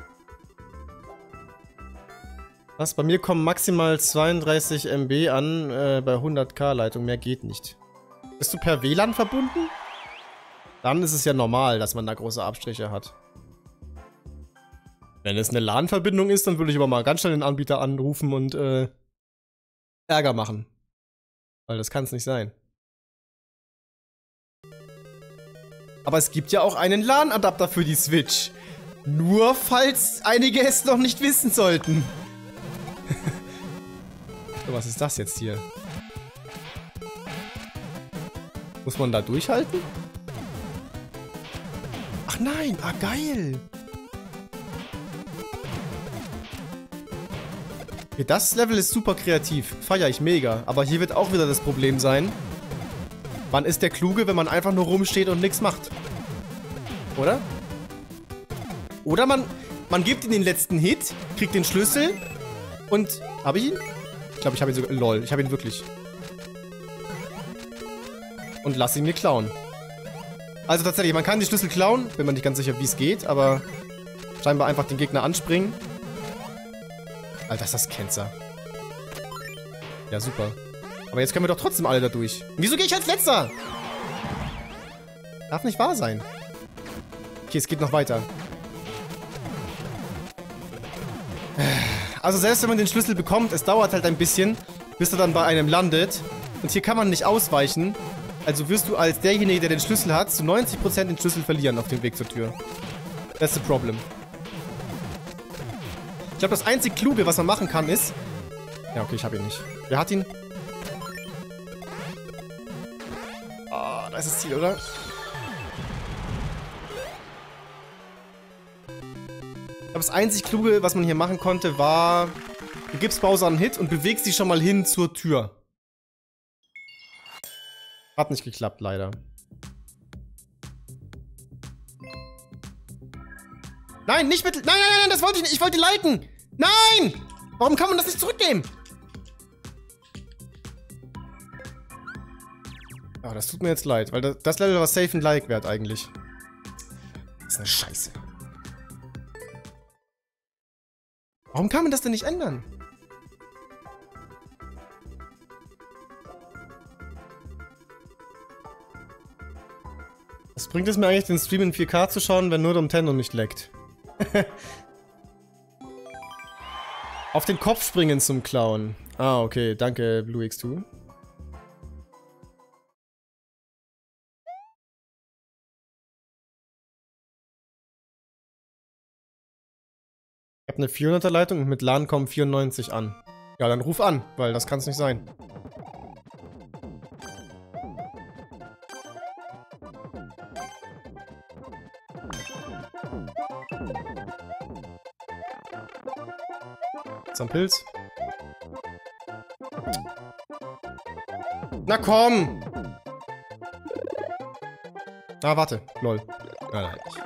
Was? Bei mir kommen maximal zweiunddreißig Megabyte an äh, bei hundert K Leitung. Mehr geht nicht. Bist du per W L A N verbunden? Dann ist es ja normal, dass man da große Abstriche hat. Wenn es eine LAN-Verbindung ist, dann würde ich aber mal ganz schnell den Anbieter anrufen und äh, Ärger machen. Weil das kann es nicht sein. Aber es gibt ja auch einen LAN-Adapter für die Switch. Nur falls einige es noch nicht wissen sollten. So, was ist das jetzt hier? Muss man da durchhalten? Ach nein, ah geil. Okay, das Level ist super kreativ. Feier ich mega. Aber hier wird auch wieder das Problem sein. Wann ist der Kluge, wenn man einfach nur rumsteht und nichts macht? Oder? Oder man, man gibt ihm den letzten Hit, kriegt den Schlüssel und... Habe ich ihn? Ich glaube, ich habe ihn sogar... Lol, ich habe ihn wirklich. Und lass ihn mir klauen. Also tatsächlich, man kann die Schlüssel klauen. Bin mir nicht ganz sicher, wie es geht, aber... Scheinbar einfach den Gegner anspringen. Alter, ist das Cancer. Ja, super. Aber jetzt können wir doch trotzdem alle da durch. Wieso gehe ich als Letzter? Darf nicht wahr sein. Okay, es geht noch weiter. Also selbst wenn man den Schlüssel bekommt, es dauert halt ein bisschen, bis er dann bei einem landet. Und hier kann man nicht ausweichen. Also wirst du als derjenige, der den Schlüssel hat, zu neunzig Prozent den Schlüssel verlieren auf dem Weg zur Tür. That's the problem. Ich glaube, das einzig Kluge, was man machen kann, ist... Ja, okay, ich habe ihn nicht. Wer hat ihn? Ah, oh, da ist das Ziel, oder? Ich glaube, das einzig Kluge, was man hier machen konnte, war... Du gibst Bowser einen Hit und bewegst sie schon mal hin zur Tür. Hat nicht geklappt, leider. Nein, nicht mit... Nein, nein, nein, nein, das wollte ich nicht. Ich wollte liken. Nein! Warum kann man das nicht zurücknehmen? Oh, das tut mir jetzt leid, weil das, das Level war safe ein Like wert eigentlich. Das ist eine Scheiße. Warum kann man das denn nicht ändern? Was bringt es mir eigentlich, den Stream in vier K zu schauen, wenn nur Nintendo nicht leckt? Auf den Kopf springen zum Klauen. Ah, okay. Danke, Blue X zwei. Ich habe eine vierhunderter Leitung und mit LAN kommen vierundneunzig an. Ja, dann ruf an, weil das kann es nicht sein. Ist ein Pilz? Na komm! Ah, warte. Lol. Nein, nein, nicht.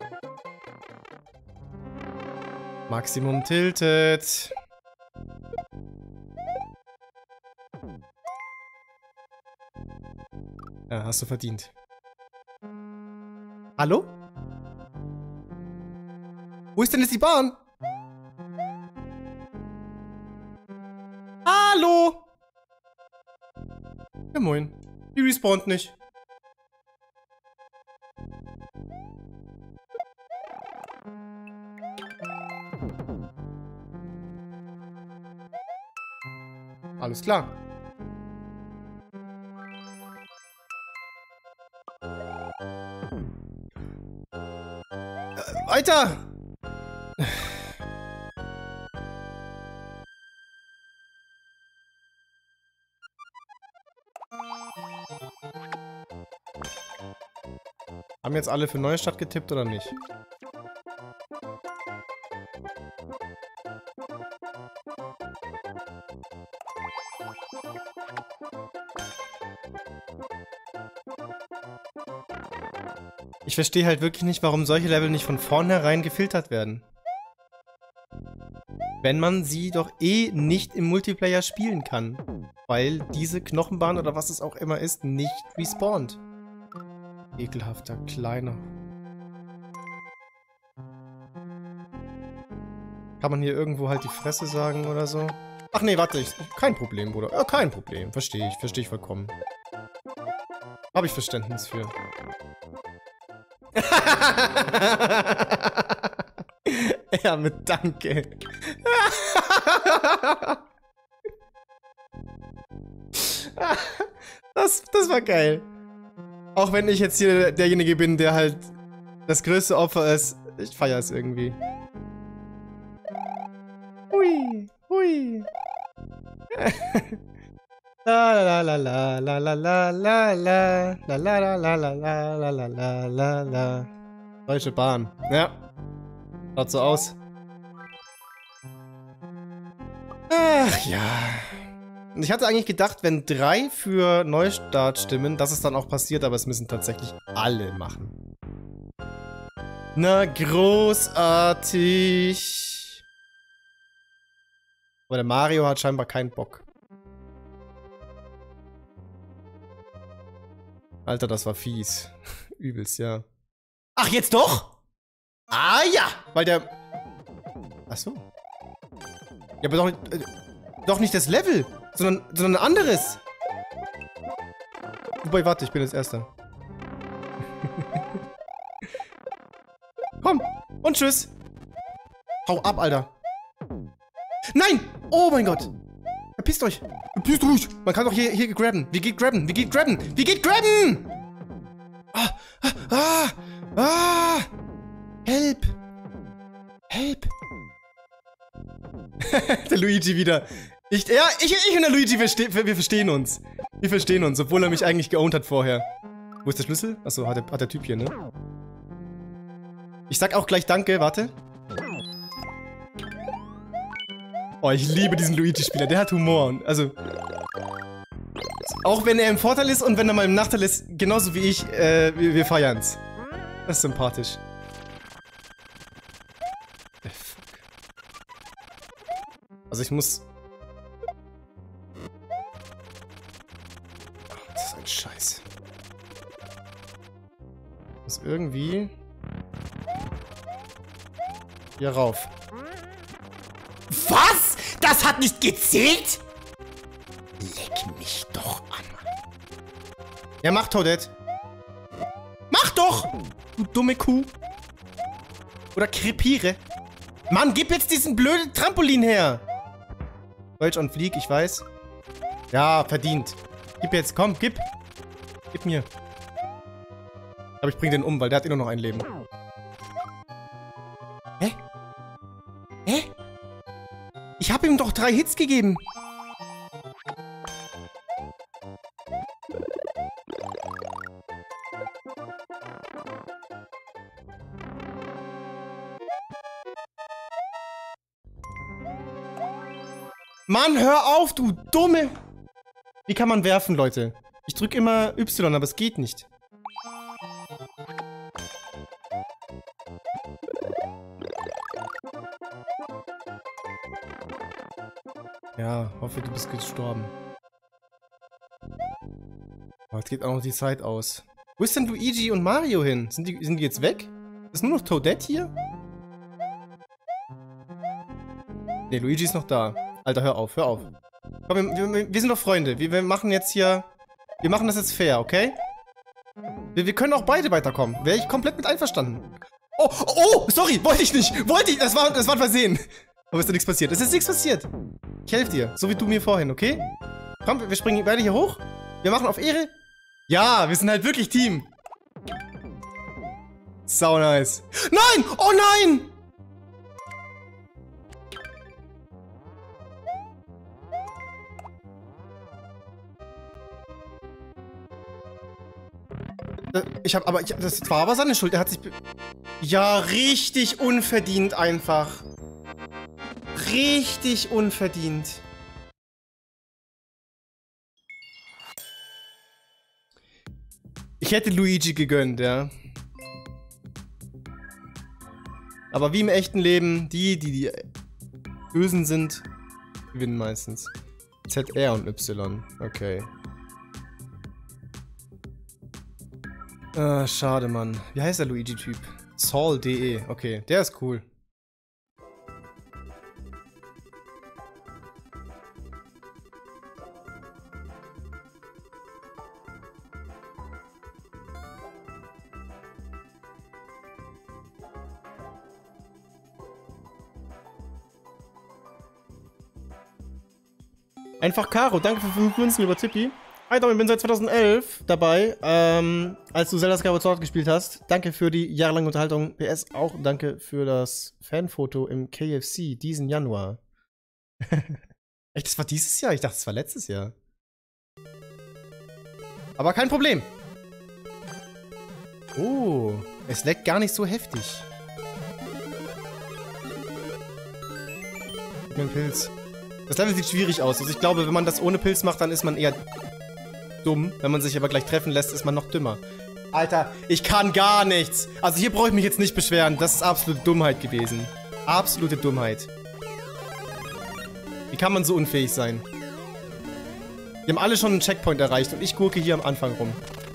Maximum tilted. Ja, hast du verdient. Hallo? Wo ist denn jetzt die Bahn? Hallo? Ja, moin. Die respawnt nicht. Alles klar. Äh, weiter! Haben jetzt alle für Neustadt getippt oder nicht? Ich verstehe halt wirklich nicht, warum solche Level nicht von vornherein gefiltert werden. Wenn man sie doch eh nicht im Multiplayer spielen kann. Weil diese Knochenbahn oder was es auch immer ist, nicht respawnt. Ekelhafter, kleiner. Kann man hier irgendwo halt die Fresse sagen oder so? Ach nee, warte, ich, kein Problem, Bruder. Ja, kein Problem. Verstehe ich, verstehe ich vollkommen. Habe ich Verständnis für. Ja, mit Danke. Das, das war geil. Auch wenn ich jetzt hier derjenige bin, der halt das größte Opfer ist. Ich feiere es irgendwie. Hui, hui. La la la la la la la la la la la la la la la la la la la. Deutsche Bahn. Ja. Schaut so aus. Ach ja. Und ich hatte eigentlich gedacht, wenn drei für Neustart stimmen, dass es dann auch passiert, aber es müssen tatsächlich alle machen. Na, großartig. Aber der Mario hat scheinbar keinen Bock. Alter, das war fies. Übelst, ja. Ach, jetzt doch? Ah, ja! Weil der... Ach so. Ja, aber doch, äh, doch nicht das Level, sondern, sondern ein anderes. Wobei, warte, ich bin jetzt Erster. Komm. Und tschüss. Hau ab, Alter. Nein! Oh mein Gott. Verpisst euch. Verpisst euch. Man kann doch hier, hier grabben. Wie geht grabben? Wie geht grabben? Wie geht grabben? Ah, ah, ah, ah. Help. Help. Der Luigi wieder. Ich, ja, ich, ich und der Luigi, wir, wir verstehen uns. Wir verstehen uns, obwohl er mich eigentlich geowned hat vorher. Wo ist der Schlüssel? Achso, hat der, hat der Typ hier, ne? Ich sag auch gleich Danke, warte. Oh, ich liebe diesen Luigi-Spieler, der hat Humor. Also, auch wenn er im Vorteil ist und wenn er mal im Nachteil ist, genauso wie ich, äh, wir, wir feiern's. Das ist sympathisch. Äh, fuck. Also ich muss... Oh, das ist ein Scheiß. Ich muss irgendwie... hier rauf. Was? Das hat nicht gezählt? Leck mich doch an. Ja, mach, Toadette. Mach doch! Du dumme Kuh. Oder krepiere. Mann, gib jetzt diesen blöden Trampolin her. Deutsch und Flieg, ich weiß. Ja, verdient. Gib jetzt, komm, gib. Gib mir. Aber ich bring den um, weil der hat eh nur noch ein Leben. Hä? Hä? Ich habe ihm doch drei Hits gegeben. Mann, hör auf, du Dumme! Wie kann man werfen, Leute? Ich drücke immer Y, aber es geht nicht. Ja, hoffe, du bist gestorben. Oh, jetzt geht auch noch die Zeit aus. Wo ist denn Luigi und Mario hin? Sind die, sind die jetzt weg? Ist nur noch Toadette hier? Ne, Luigi ist noch da. Alter, hör auf, hör auf. Komm, wir, wir, wir sind doch Freunde. Wir, wir machen jetzt hier... Wir machen das jetzt fair, okay? Wir, wir können auch beide weiterkommen. Wäre ich komplett mit einverstanden. Oh, oh, sorry, wollte ich nicht. Wollte ich, das war, das war ein Versehen. Aber ist da nichts passiert. Es ist nichts passiert. Ich helfe dir, so wie du mir vorhin, okay? Komm, wir springen beide hier hoch. Wir machen auf Ehre. Ja, wir sind halt wirklich Team. Sau nice. Nein! Oh nein! Ich hab aber... Ich, das war aber seine Schuld. Er hat sich... Ja, richtig unverdient einfach. Richtig unverdient. Ich hätte Luigi gegönnt, ja. Aber wie im echten Leben, die, die die Bösen sind, gewinnen meistens. Z, R und Y. Okay. Ah, schade, Mann. Wie heißt der Luigi-Typ? Saul punkt de. Okay, der ist cool. Einfach Caro, danke für fünf Münzen über Tippi. Hi Dom, ich bin seit zweitausendelf dabei, ähm, als du Zelda Skyward Sword gespielt hast. Danke für die jahrelange Unterhaltung. P S auch danke für das Fanfoto im K F C diesen Januar. Echt, das war dieses Jahr? Ich dachte, das war letztes Jahr. Aber kein Problem. Oh, es leckt gar nicht so heftig. Gib mir einen Pilz. Das Level sieht schwierig aus. Also ich glaube, wenn man das ohne Pilz macht, dann ist man eher dumm. Wenn man sich aber gleich treffen lässt, ist man noch dümmer. Alter, ich kann gar nichts. Also hier brauche ich mich jetzt nicht beschweren. Das ist absolute Dummheit gewesen. Absolute Dummheit. Wie kann man so unfähig sein? Die haben alle schon einen Checkpoint erreicht und ich gurke hier am Anfang rum.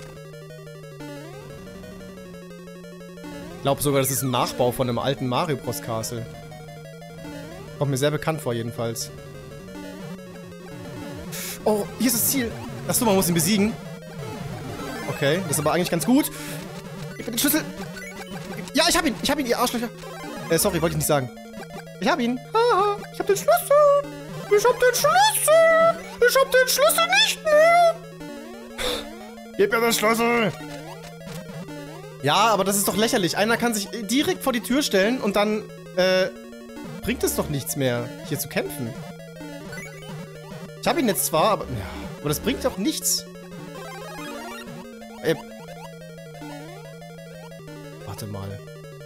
Ich glaube sogar, das ist ein Nachbau von einem alten Mario Bros. Castle. Kommt mir sehr bekannt vor, jedenfalls. Oh, hier ist das Ziel. Achso, man muss ihn besiegen. Okay, das ist aber eigentlich ganz gut. Gib mir den Schlüssel. Ja, ich hab ihn. Ich hab ihn, ihr Arschlöcher. Äh, sorry, wollte ich nicht sagen. Ich hab ihn. Haha, ich hab den Schlüssel. Ich hab den Schlüssel. Ich hab den Schlüssel nicht mehr. Gib mir den Schlüssel. Ja, aber das ist doch lächerlich. Einer kann sich direkt vor die Tür stellen und dann, äh, bringt es doch nichts mehr, hier zu kämpfen. Ich hab ihn jetzt zwar, aber, ja, aber das bringt doch nichts. Äh, warte mal.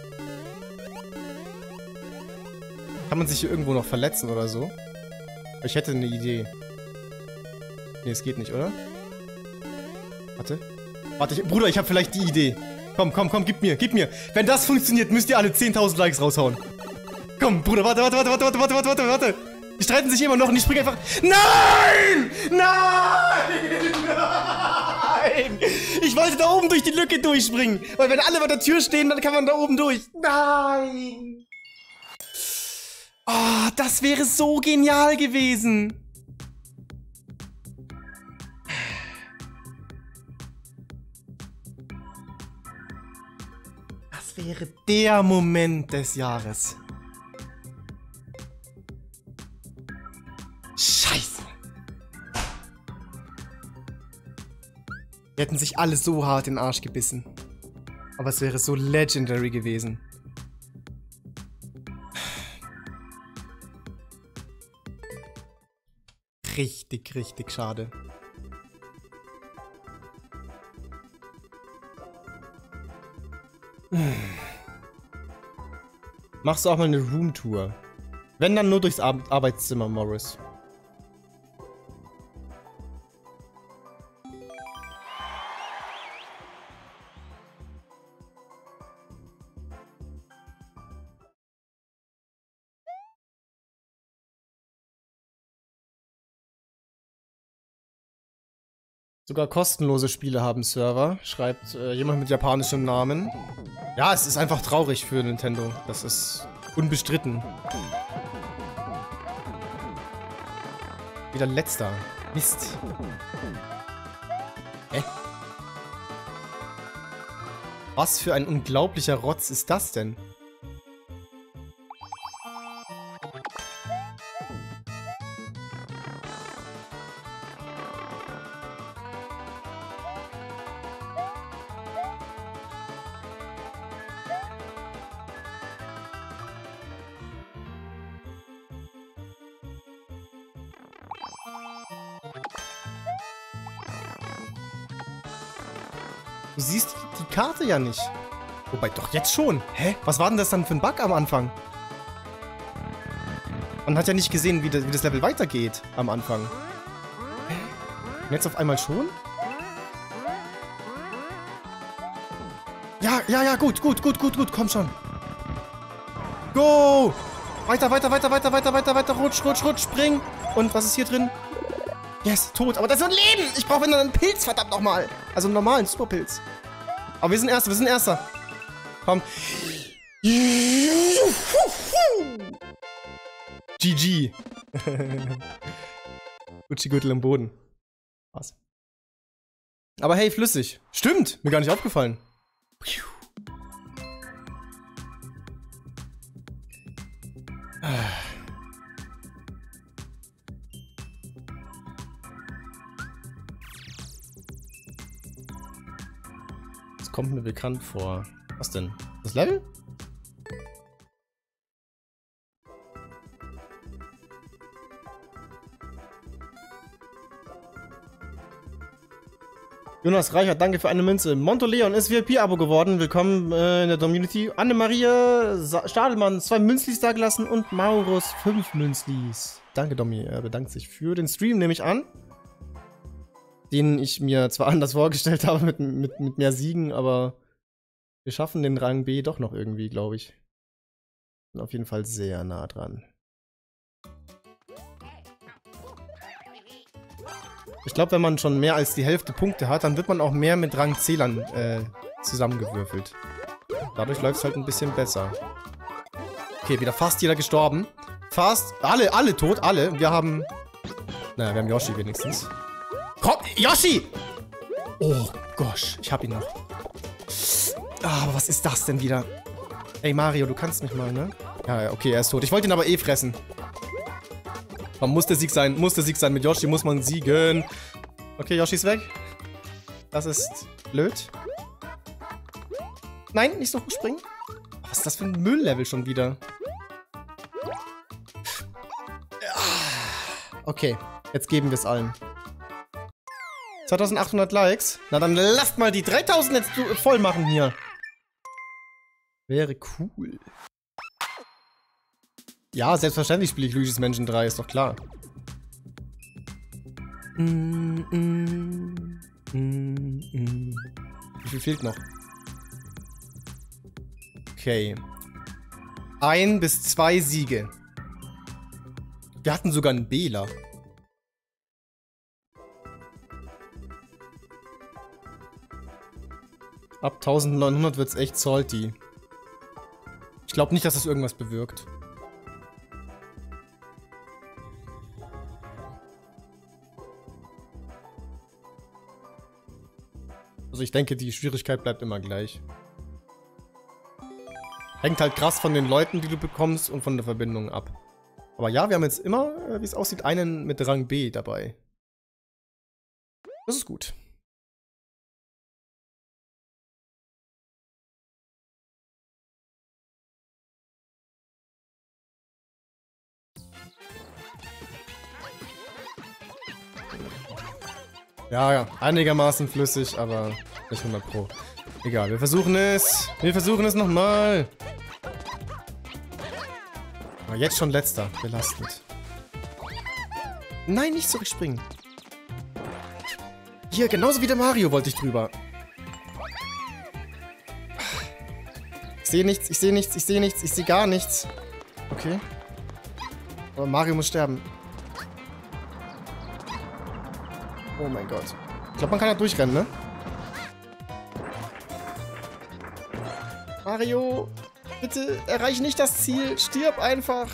Kann man sich hier irgendwo noch verletzen oder so? Ich hätte eine Idee. Nee, es geht nicht, oder? Warte. Warte, ich, Bruder, ich habe vielleicht die Idee. Komm, komm, komm, gib mir, gib mir. Wenn das funktioniert, müsst ihr alle zehntausend Likes raushauen. Komm, Bruder, warte, warte, warte, warte, warte, warte, warte, warte, warte. Die streiten sich immer noch und ich springe einfach... Nein! Nein! Nein! Ich wollte da oben durch die Lücke durchspringen. Weil wenn alle bei der Tür stehen, dann kann man da oben durch. Nein! Oh, das wäre so genial gewesen. Das wäre der Moment des Jahres. Scheiße. Die hätten sich alle so hart in den Arsch gebissen. Aber es wäre so legendary gewesen. Richtig, richtig schade. Machst du auch mal eine Roomtour? Wenn, dann nur durchs Ar Arbeitszimmer, Morris. Sogar kostenlose Spiele haben Server, schreibt äh, jemand mit japanischem Namen. Ja, es ist einfach traurig für Nintendo. Das ist unbestritten. Wieder letzter. Mist. Hä? Was für ein unglaublicher Rotz ist das denn? Du siehst die Karte ja nicht. Wobei, doch jetzt schon. Hä? Was war denn das dann für ein Bug am Anfang? Man hat ja nicht gesehen, wie das, wie das Level weitergeht am Anfang. Hä? Und jetzt auf einmal schon? Ja, ja, ja, gut, gut, gut, gut, gut. Komm schon. Go! Weiter, weiter, weiter, weiter, weiter, weiter, weiter. Rutsch, rutsch, rutsch, spring. Und was ist hier drin? Yes, tot. Aber das ist ein Leben. Ich brauche einen Pilz, verdammt nochmal. Also einen normalen Superpilz. Aber wir sind Erster, wir sind Erster. Komm. G G. Gucci-Gürtel im Boden. Was? Aber hey, flüssig. Stimmt, mir gar nicht aufgefallen. Das kommt mir bekannt vor. Was denn? Das Level? Jonas Reichert, danke für eine Münze. Montoleon ist V I P-Abo geworden. Willkommen äh, in der Community. Anne-Maria Stadelmann, zwei Münzlis da gelassen und Maurus, fünf Münzlis. Danke, Domi. Er bedankt sich für den Stream, nehme ich an. Den ich mir zwar anders vorgestellt habe mit, mit, mit mehr Siegen, aber wir schaffen den Rang B doch noch irgendwie, glaube ich. Bin auf jeden Fall sehr nah dran. Ich glaube, wenn man schon mehr als die Hälfte Punkte hat, dann wird man auch mehr mit Rang C-Lern äh, zusammengewürfelt. Dadurch läuft es halt ein bisschen besser. Okay, wieder fast jeder gestorben. Fast, alle, alle tot, alle. Wir haben, naja, wir haben Yoshi wenigstens. Komm, Yoshi! Oh gosh, ich hab ihn noch. Ah, aber was ist das denn wieder? Ey, Mario, du kannst mich mal, ne? Ja, ja, okay, er ist tot. Ich wollte ihn aber eh fressen. Aber muss der Sieg sein, muss der Sieg sein. Mit Yoshi muss man siegen. Okay, Yoshi ist weg. Das ist blöd. Nein, nicht so hoch springen. Was ist das für ein Mülllevel schon wieder? Okay, jetzt geben wir es allen. zweitausendachthundert Likes. Na dann lasst mal die dreitausend jetzt voll machen hier. Wäre cool. Ja, selbstverständlich spiele ich Luigi's Mansion drei, ist doch klar. Mm, mm, mm, mm. Wie viel fehlt noch? Okay. Ein bis zwei Siege. Wir hatten sogar einen Bela. Ab eintausendneunhundert wird's echt salty. Ich glaube nicht, dass das irgendwas bewirkt. Also ich denke, die Schwierigkeit bleibt immer gleich. Hängt halt krass von den Leuten, die du bekommst und von der Verbindung ab. Aber ja, wir haben jetzt immer, wie es aussieht, einen mit Rang B dabei. Das ist gut. Ja, ja, einigermaßen flüssig, aber nicht hundert Pro. Egal, wir versuchen es. Wir versuchen es nochmal. Aber jetzt schon letzter. Belastend. Nein, nicht zurückspringen. Hier, genauso wie der Mario wollte ich drüber. Ich sehe nichts, ich sehe nichts, ich sehe nichts, ich sehe gar nichts. Okay. Aber Mario muss sterben. Oh mein Gott. Ich glaube, man kann da durchrennen, ne? Mario, bitte erreiche nicht das Ziel. Stirb einfach.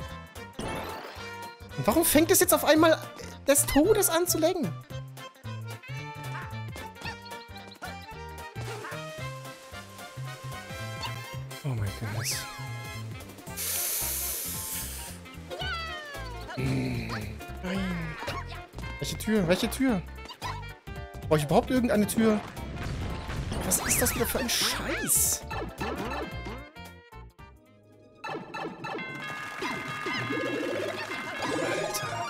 Und warum fängt es jetzt auf einmal des Todes an zu lecken? Oh mein Gott. Nein. Welche Tür? Welche Tür? Brauche ich überhaupt irgendeine Tür? Was ist das wieder für ein Scheiß? Alter.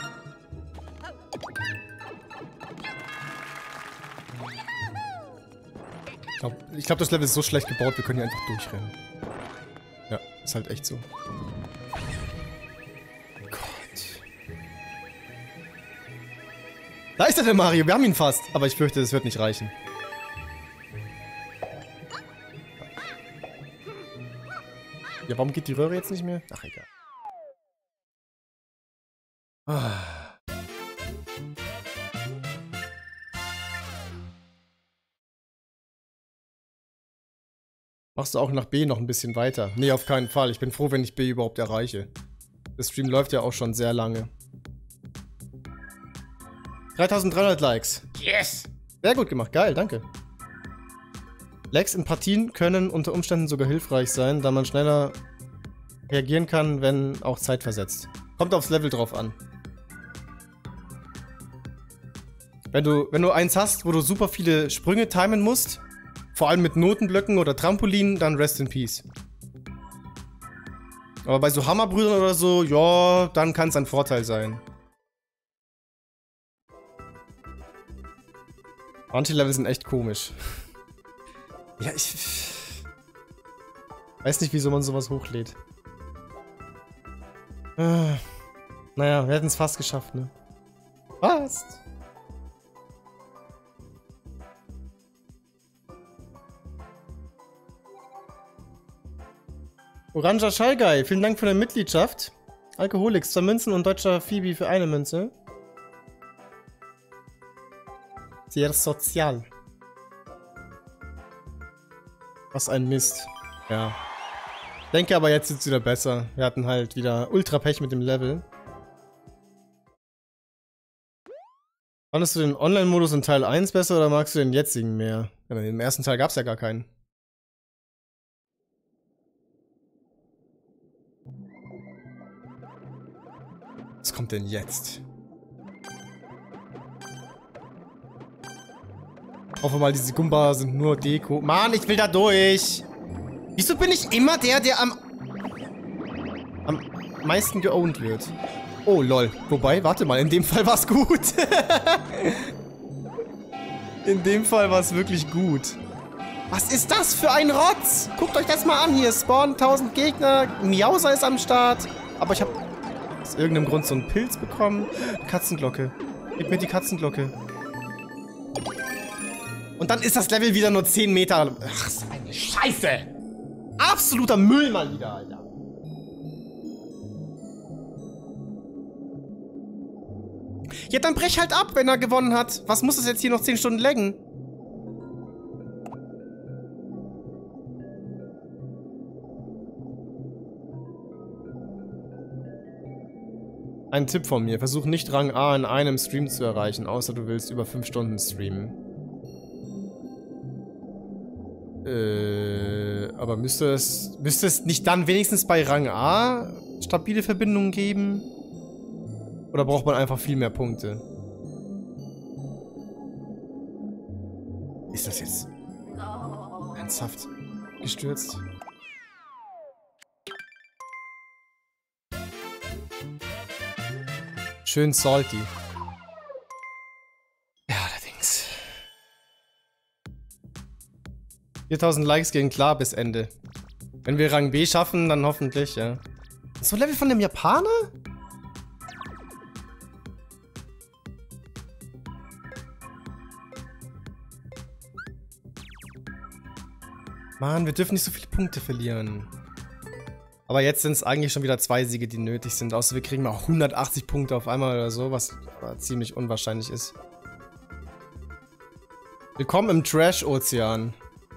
Ich glaube, ich glaub, das Level ist so schlecht gebaut, wir können hier einfach durchrennen. Ja, ist halt echt so. Da ist er, der Mario. Wir haben ihn fast. Aber ich fürchte, das wird nicht reichen. Ja, warum geht die Röhre jetzt nicht mehr? Ach, egal. Ah. Machst du auch nach B noch ein bisschen weiter? Nee, auf keinen Fall. Ich bin froh, wenn ich B überhaupt erreiche. Der Stream läuft ja auch schon sehr lange. dreitausenddreihundert Likes. Yes! Sehr gut gemacht, geil, danke. Lags in Partien können unter Umständen sogar hilfreich sein, da man schneller reagieren kann, wenn auch zeitversetzt. Kommt aufs Level drauf an. Wenn du, wenn du eins hast, wo du super viele Sprünge timen musst, vor allem mit Notenblöcken oder Trampolinen, dann rest in peace. Aber bei so Hammerbrüdern oder so, ja, dann kann es ein Vorteil sein. Anti-Level sind echt komisch. Ja, ich... weiß nicht, wieso man sowas hochlädt. Äh, naja, wir hätten es fast geschafft, ne? Fast! Oranger Schallguy, vielen Dank für deine Mitgliedschaft. Alkoholix, zwei Münzen und deutscher Phoebe für eine Münze. Sehr sozial. Was ein Mist. Ja. Denke aber, jetzt sieht's wieder besser. Wir hatten halt wieder ultra Pech mit dem Level. Fandest du den Online-Modus in Teil eins besser oder magst du den jetzigen mehr? Ja, im ersten Teil gab's ja gar keinen. Was kommt denn jetzt? Hoffe mal, diese Goomba sind nur Deko. Mann, ich will da durch. Wieso bin ich immer der, der am... am meisten geowned wird? Oh, lol. Wobei, warte mal, in dem Fall war es gut. In dem Fall war es wirklich gut. Was ist das für ein Rotz? Guckt euch das mal an hier. Spawn tausend Gegner. Miauser ist am Start. Aber ich habe aus irgendeinem Grund so einen Pilz bekommen. Katzenglocke. Gib mir die Katzenglocke. Und dann ist das Level wieder nur zehn Meter. Ach, so eine Scheiße. Absoluter Müll mal wieder, Alter. Ja, dann brech halt ab, wenn er gewonnen hat. Was muss es jetzt hier noch zehn Stunden laggen? Ein Tipp von mir. Versuch nicht Rang A in einem Stream zu erreichen, außer du willst über fünf Stunden streamen. Äh, aber müsste es, müsste es nicht dann wenigstens bei Rang A stabile Verbindungen geben? Oder braucht man einfach viel mehr Punkte? Ist das jetzt ernsthaft gestürzt? Schön salty. Ja, allerdings. viertausend Likes gehen klar bis Ende. Wenn wir Rang B schaffen, dann hoffentlich, ja. So Level von dem Japaner? Mann, wir dürfen nicht so viele Punkte verlieren. Aber jetzt sind es eigentlich schon wieder zwei Siege, die nötig sind. Außer wir kriegen mal hundertachtzig Punkte auf einmal oder so, was ziemlich unwahrscheinlich ist. Willkommen im Trash-Ozean.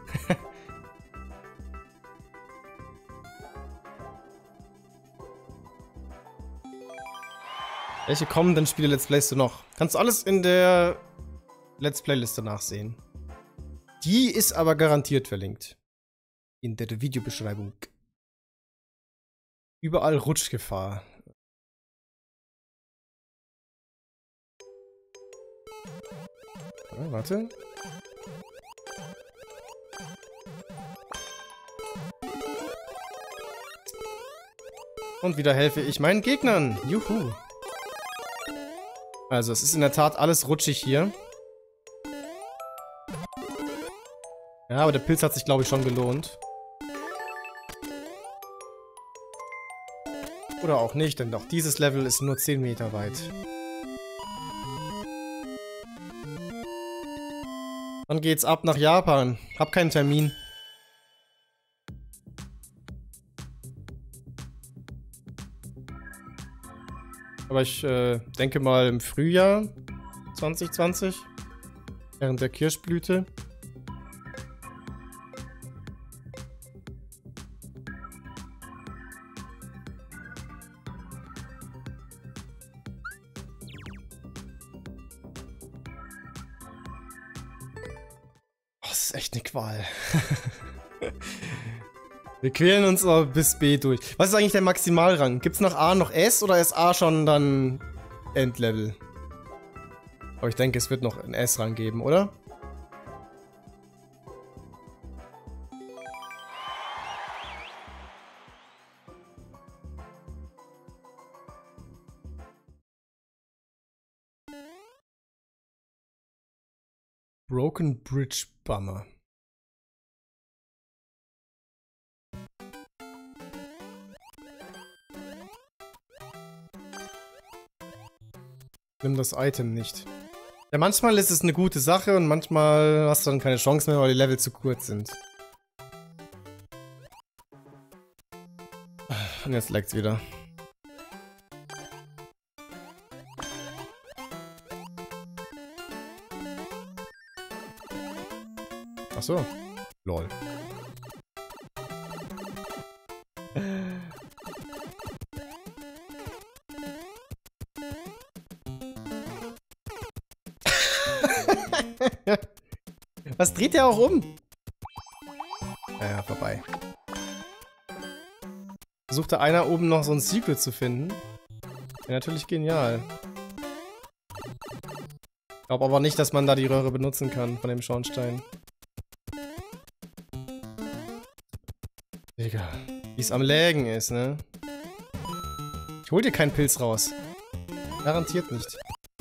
Welche kommenden Spiele Let's Plays du noch? Kannst du alles in der Let's Play-Liste nachsehen. Die ist aber garantiert verlinkt. In der Videobeschreibung. Überall Rutschgefahr. Ja, warte. Und wieder helfe ich meinen Gegnern. Juhu. Also, es ist in der Tat alles rutschig hier. Ja, aber der Pilz hat sich, glaube ich, schon gelohnt. Oder auch nicht, denn auch dieses Level ist nur zehn Meter weit. Dann geht's ab nach Japan. Hab keinen Termin. Aber ich äh, denke mal im Frühjahr zwanzig zwanzig. Während der Kirschblüte. Das ist echt eine Qual. Wir quälen uns aber bis B durch. Was ist eigentlich der Maximalrang? Gibt's nach A noch S oder ist A schon dann Endlevel? Aber ich denke, es wird noch einen S-Rang geben, oder? Broken Bridge Bummer. Nimm das Item nicht. Ja, manchmal ist es eine gute Sache und manchmal hast du dann keine Chance mehr, weil die Level zu kurz sind. Und jetzt lag's wieder. Ach so. Lol. Was dreht der auch um? Naja, vorbei. Versucht da einer oben noch so ein Secret zu finden. Ja, natürlich genial. Ich glaube aber nicht, dass man da die Röhre benutzen kann von dem Schornstein. Digga, wie es am Lägen ist, ne? Ich hol dir keinen Pilz raus. Garantiert nicht.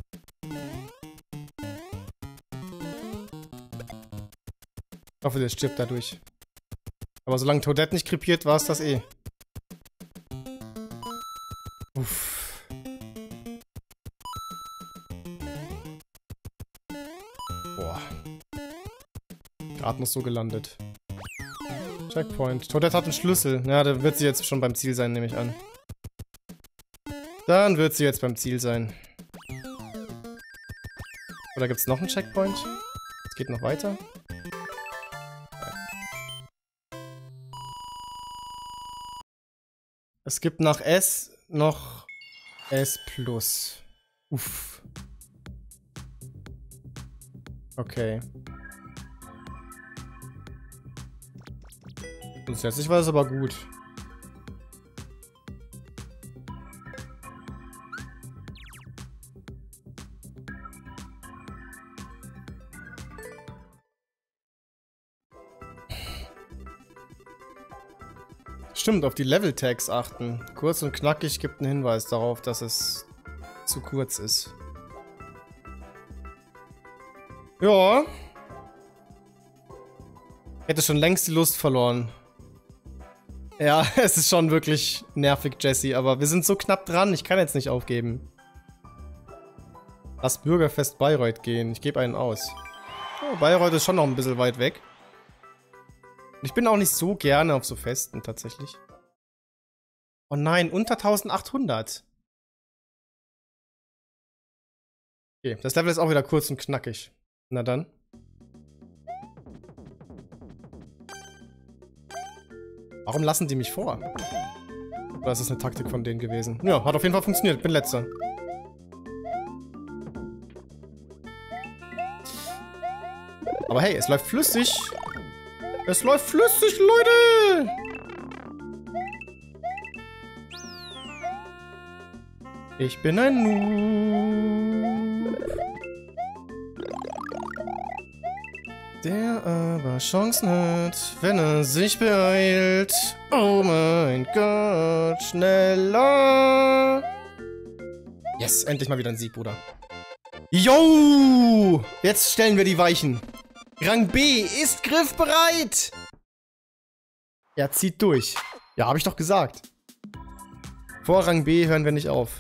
Ich hoffe, der stirbt dadurch. Aber solange Toadette nicht krepiert, war es das eh. Uff. Boah. Gerade noch so gelandet. Checkpoint. Toadette hat einen Schlüssel. Ja, da wird sie jetzt schon beim Ziel sein, nehme ich an. Dann wird sie jetzt beim Ziel sein. Oder gibt es noch einen Checkpoint? Es geht noch weiter. Es gibt nach S noch S plus. Uff. Okay. Grundsätzlich war es aber gut. Stimmt, auf die Level-Tags achten. Kurz und knackig gibt einen Hinweis darauf, dass es zu kurz ist. Ja. Hätte schon längst die Lust verloren. Ja, es ist schon wirklich nervig, Jesse, aber wir sind so knapp dran, ich kann jetzt nicht aufgeben. Lass Bürgerfest Bayreuth gehen, ich gebe einen aus. Oh, Bayreuth ist schon noch ein bisschen weit weg. Ich bin auch nicht so gerne auf so Festen, tatsächlich. Oh nein, unter eintausendachthundert. Okay, das Level ist auch wieder kurz und knackig. Na dann. Warum lassen die mich vor? Oder ist das eine Taktik von denen gewesen? Ja, hat auf jeden Fall funktioniert. Bin letzter. Aber hey, es läuft flüssig. Es läuft flüssig, Leute! Ich bin ein Noob. Der aber Chancen hat, wenn er sich beeilt. Oh mein Gott, schneller! Yes, endlich mal wieder ein Sieg, Bruder. Yo! Jetzt stellen wir die Weichen. Rang B ist griffbereit! Er zieht durch. Ja, habe ich doch gesagt. Vor Rang B hören wir nicht auf.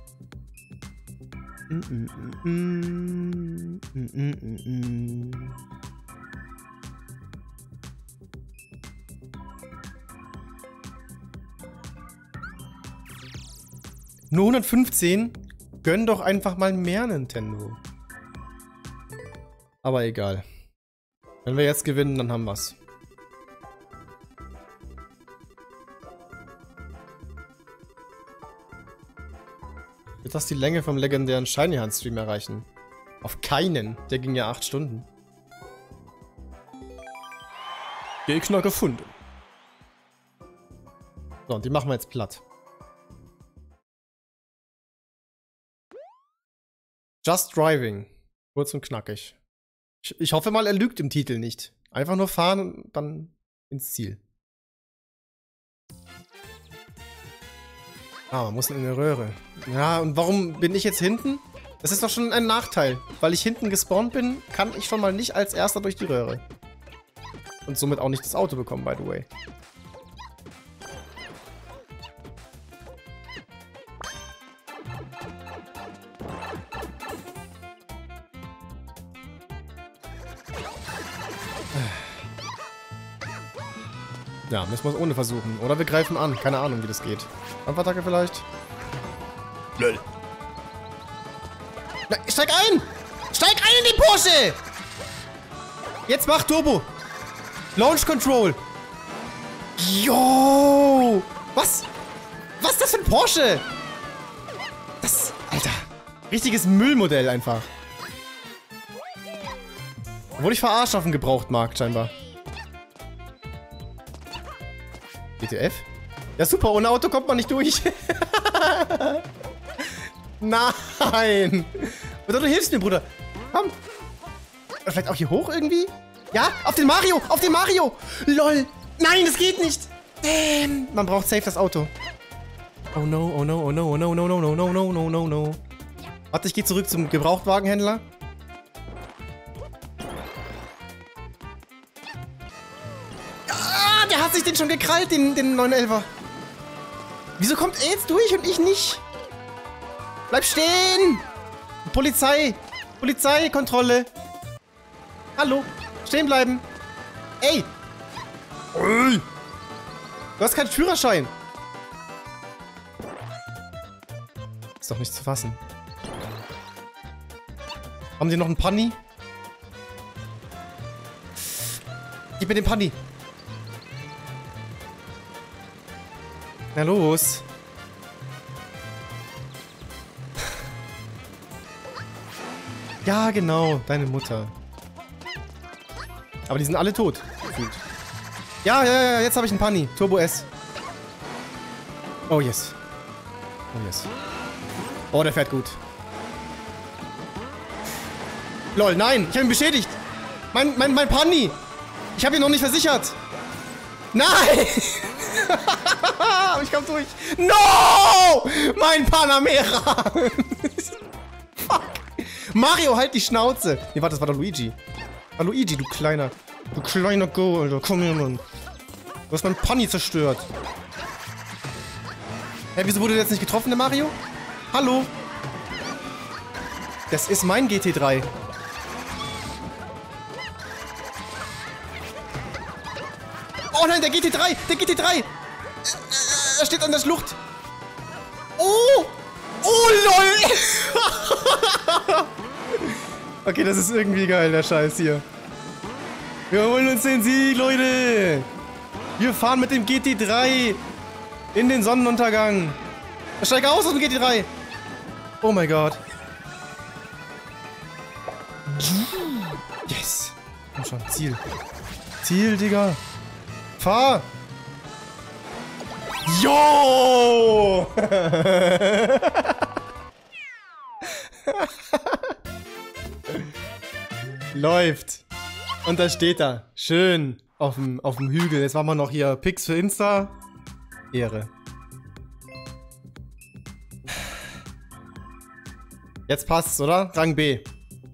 Mm -mm -mm -mm -mm -mm -mm. Nur hundertfünfzehn? Gönn doch einfach mal mehr, Nintendo. Aber egal. Wenn wir jetzt gewinnen, dann haben wir's. Wird das die Länge vom legendären Shiny Hunt Stream erreichen? Auf keinen. Der ging ja acht Stunden. Gegner gefunden. So, und die machen wir jetzt platt. Just Driving. Kurz und knackig. Ich, ich hoffe mal, er lügt im Titel nicht. Einfach nur fahren und dann ins Ziel. Ah, man muss in eine Röhre. Ja, und warum bin ich jetzt hinten? Das ist doch schon ein Nachteil. Weil ich hinten gespawnt bin, kann ich schon mal nicht als Erster durch die Röhre. Und somit auch nicht das Auto bekommen, by the way. Ja, müssen wir es ohne versuchen. Oder wir greifen an. Keine Ahnung, wie das geht. Kampfattacke vielleicht? Lol. Na, steig ein! Steig ein in die Porsche! Jetzt mach Turbo! Launch Control! Yo! Was? Was ist das für ein Porsche? Das, Alter. Richtiges Müllmodell einfach. Wurde ich verarscht auf dem Gebrauchtmarkt scheinbar. W T F? Ja super, ohne Auto kommt man nicht durch. Nein! Oder du hilfst mir, Bruder. Komm. Oder vielleicht auch hier hoch irgendwie? Ja, auf den Mario! Auf den Mario! Lol! Nein, das geht nicht! Damn! Man braucht safe das Auto. Oh no, oh no, oh no, oh no, no, no, no, no, no, no, no, no. Warte, ich gehe zurück zum Gebrauchtwagenhändler. Ah, der hat sich den schon gekrallt, den, den neun elfer. Wieso kommt er jetzt durch und ich nicht? Bleib stehen! Polizei! Polizeikontrolle! Hallo! Stehen bleiben! Ey! Ey! Du hast keinen Führerschein! Ist doch nicht zu fassen. Haben die noch einen Panni? Gib mir den Panni! Na los! Ja, genau, deine Mutter. Aber die sind alle tot. Gefühlt. Ja, ja, ja, jetzt habe ich einen Panni. Turbo S. Oh, yes. Oh, yes. Oh, der fährt gut. Lol, nein, ich habe ihn beschädigt. Mein, mein, mein Panni. Ich habe ihn noch nicht versichert. Nein! Ich komm durch. No! Mein Panamera! Fuck. Mario, halt die Schnauze. Nee, warte, das war doch Luigi. Ah, Luigi, du kleiner. Du kleiner Go, Alter. Komm her, Mann. Du hast mein Panni zerstört. Hä, wieso wurde der jetzt nicht getroffen, der Mario? Hallo? Das ist mein G T drei. Oh nein, der G T drei! Der G T drei! Er steht an der Schlucht. Oh! Oh, lol! Okay, das ist irgendwie geil, der Scheiß hier. Wir holen uns den Sieg, Leute! Wir fahren mit dem G T drei in den Sonnenuntergang. Steig aus aus dem G T drei! Oh mein Gott. Yes! Komm schon, Ziel. Ziel, Digga. Fahr! Jo! Läuft. Und da steht er. Schön. Auf dem, auf dem Hügel. Jetzt machen wir noch hier Pics für Insta. Ehre. Jetzt passt's, oder? Rang B.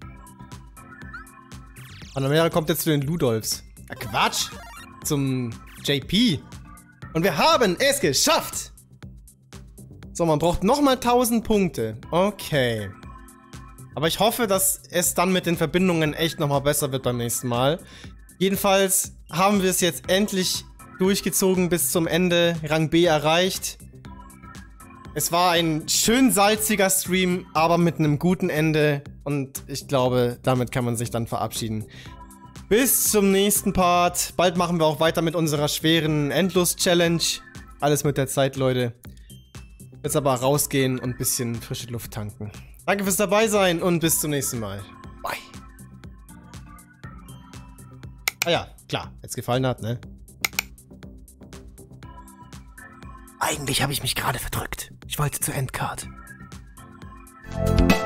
Panamera kommt jetzt zu den Ludolfs. Ja, Quatsch. Zum J P. Und wir haben es geschafft. So, man braucht nochmal tausend Punkte. Okay. Aber ich hoffe, dass es dann mit den Verbindungen echt nochmal besser wird beim nächsten Mal. Jedenfalls haben wir es jetzt endlich durchgezogen bis zum Ende. Rang B erreicht. Es war ein schön salziger Stream, aber mit einem guten Ende. Und ich glaube, damit kann man sich dann verabschieden. Bis zum nächsten Part. Bald machen wir auch weiter mit unserer schweren Endlos-Challenge. Alles mit der Zeit, Leute. Jetzt aber rausgehen und ein bisschen frische Luft tanken. Danke fürs dabei sein und bis zum nächsten Mal. Bye. Ah ja, klar, wenn's gefallen hat, ne? Eigentlich habe ich mich gerade verdrückt. Ich wollte zur Endcard.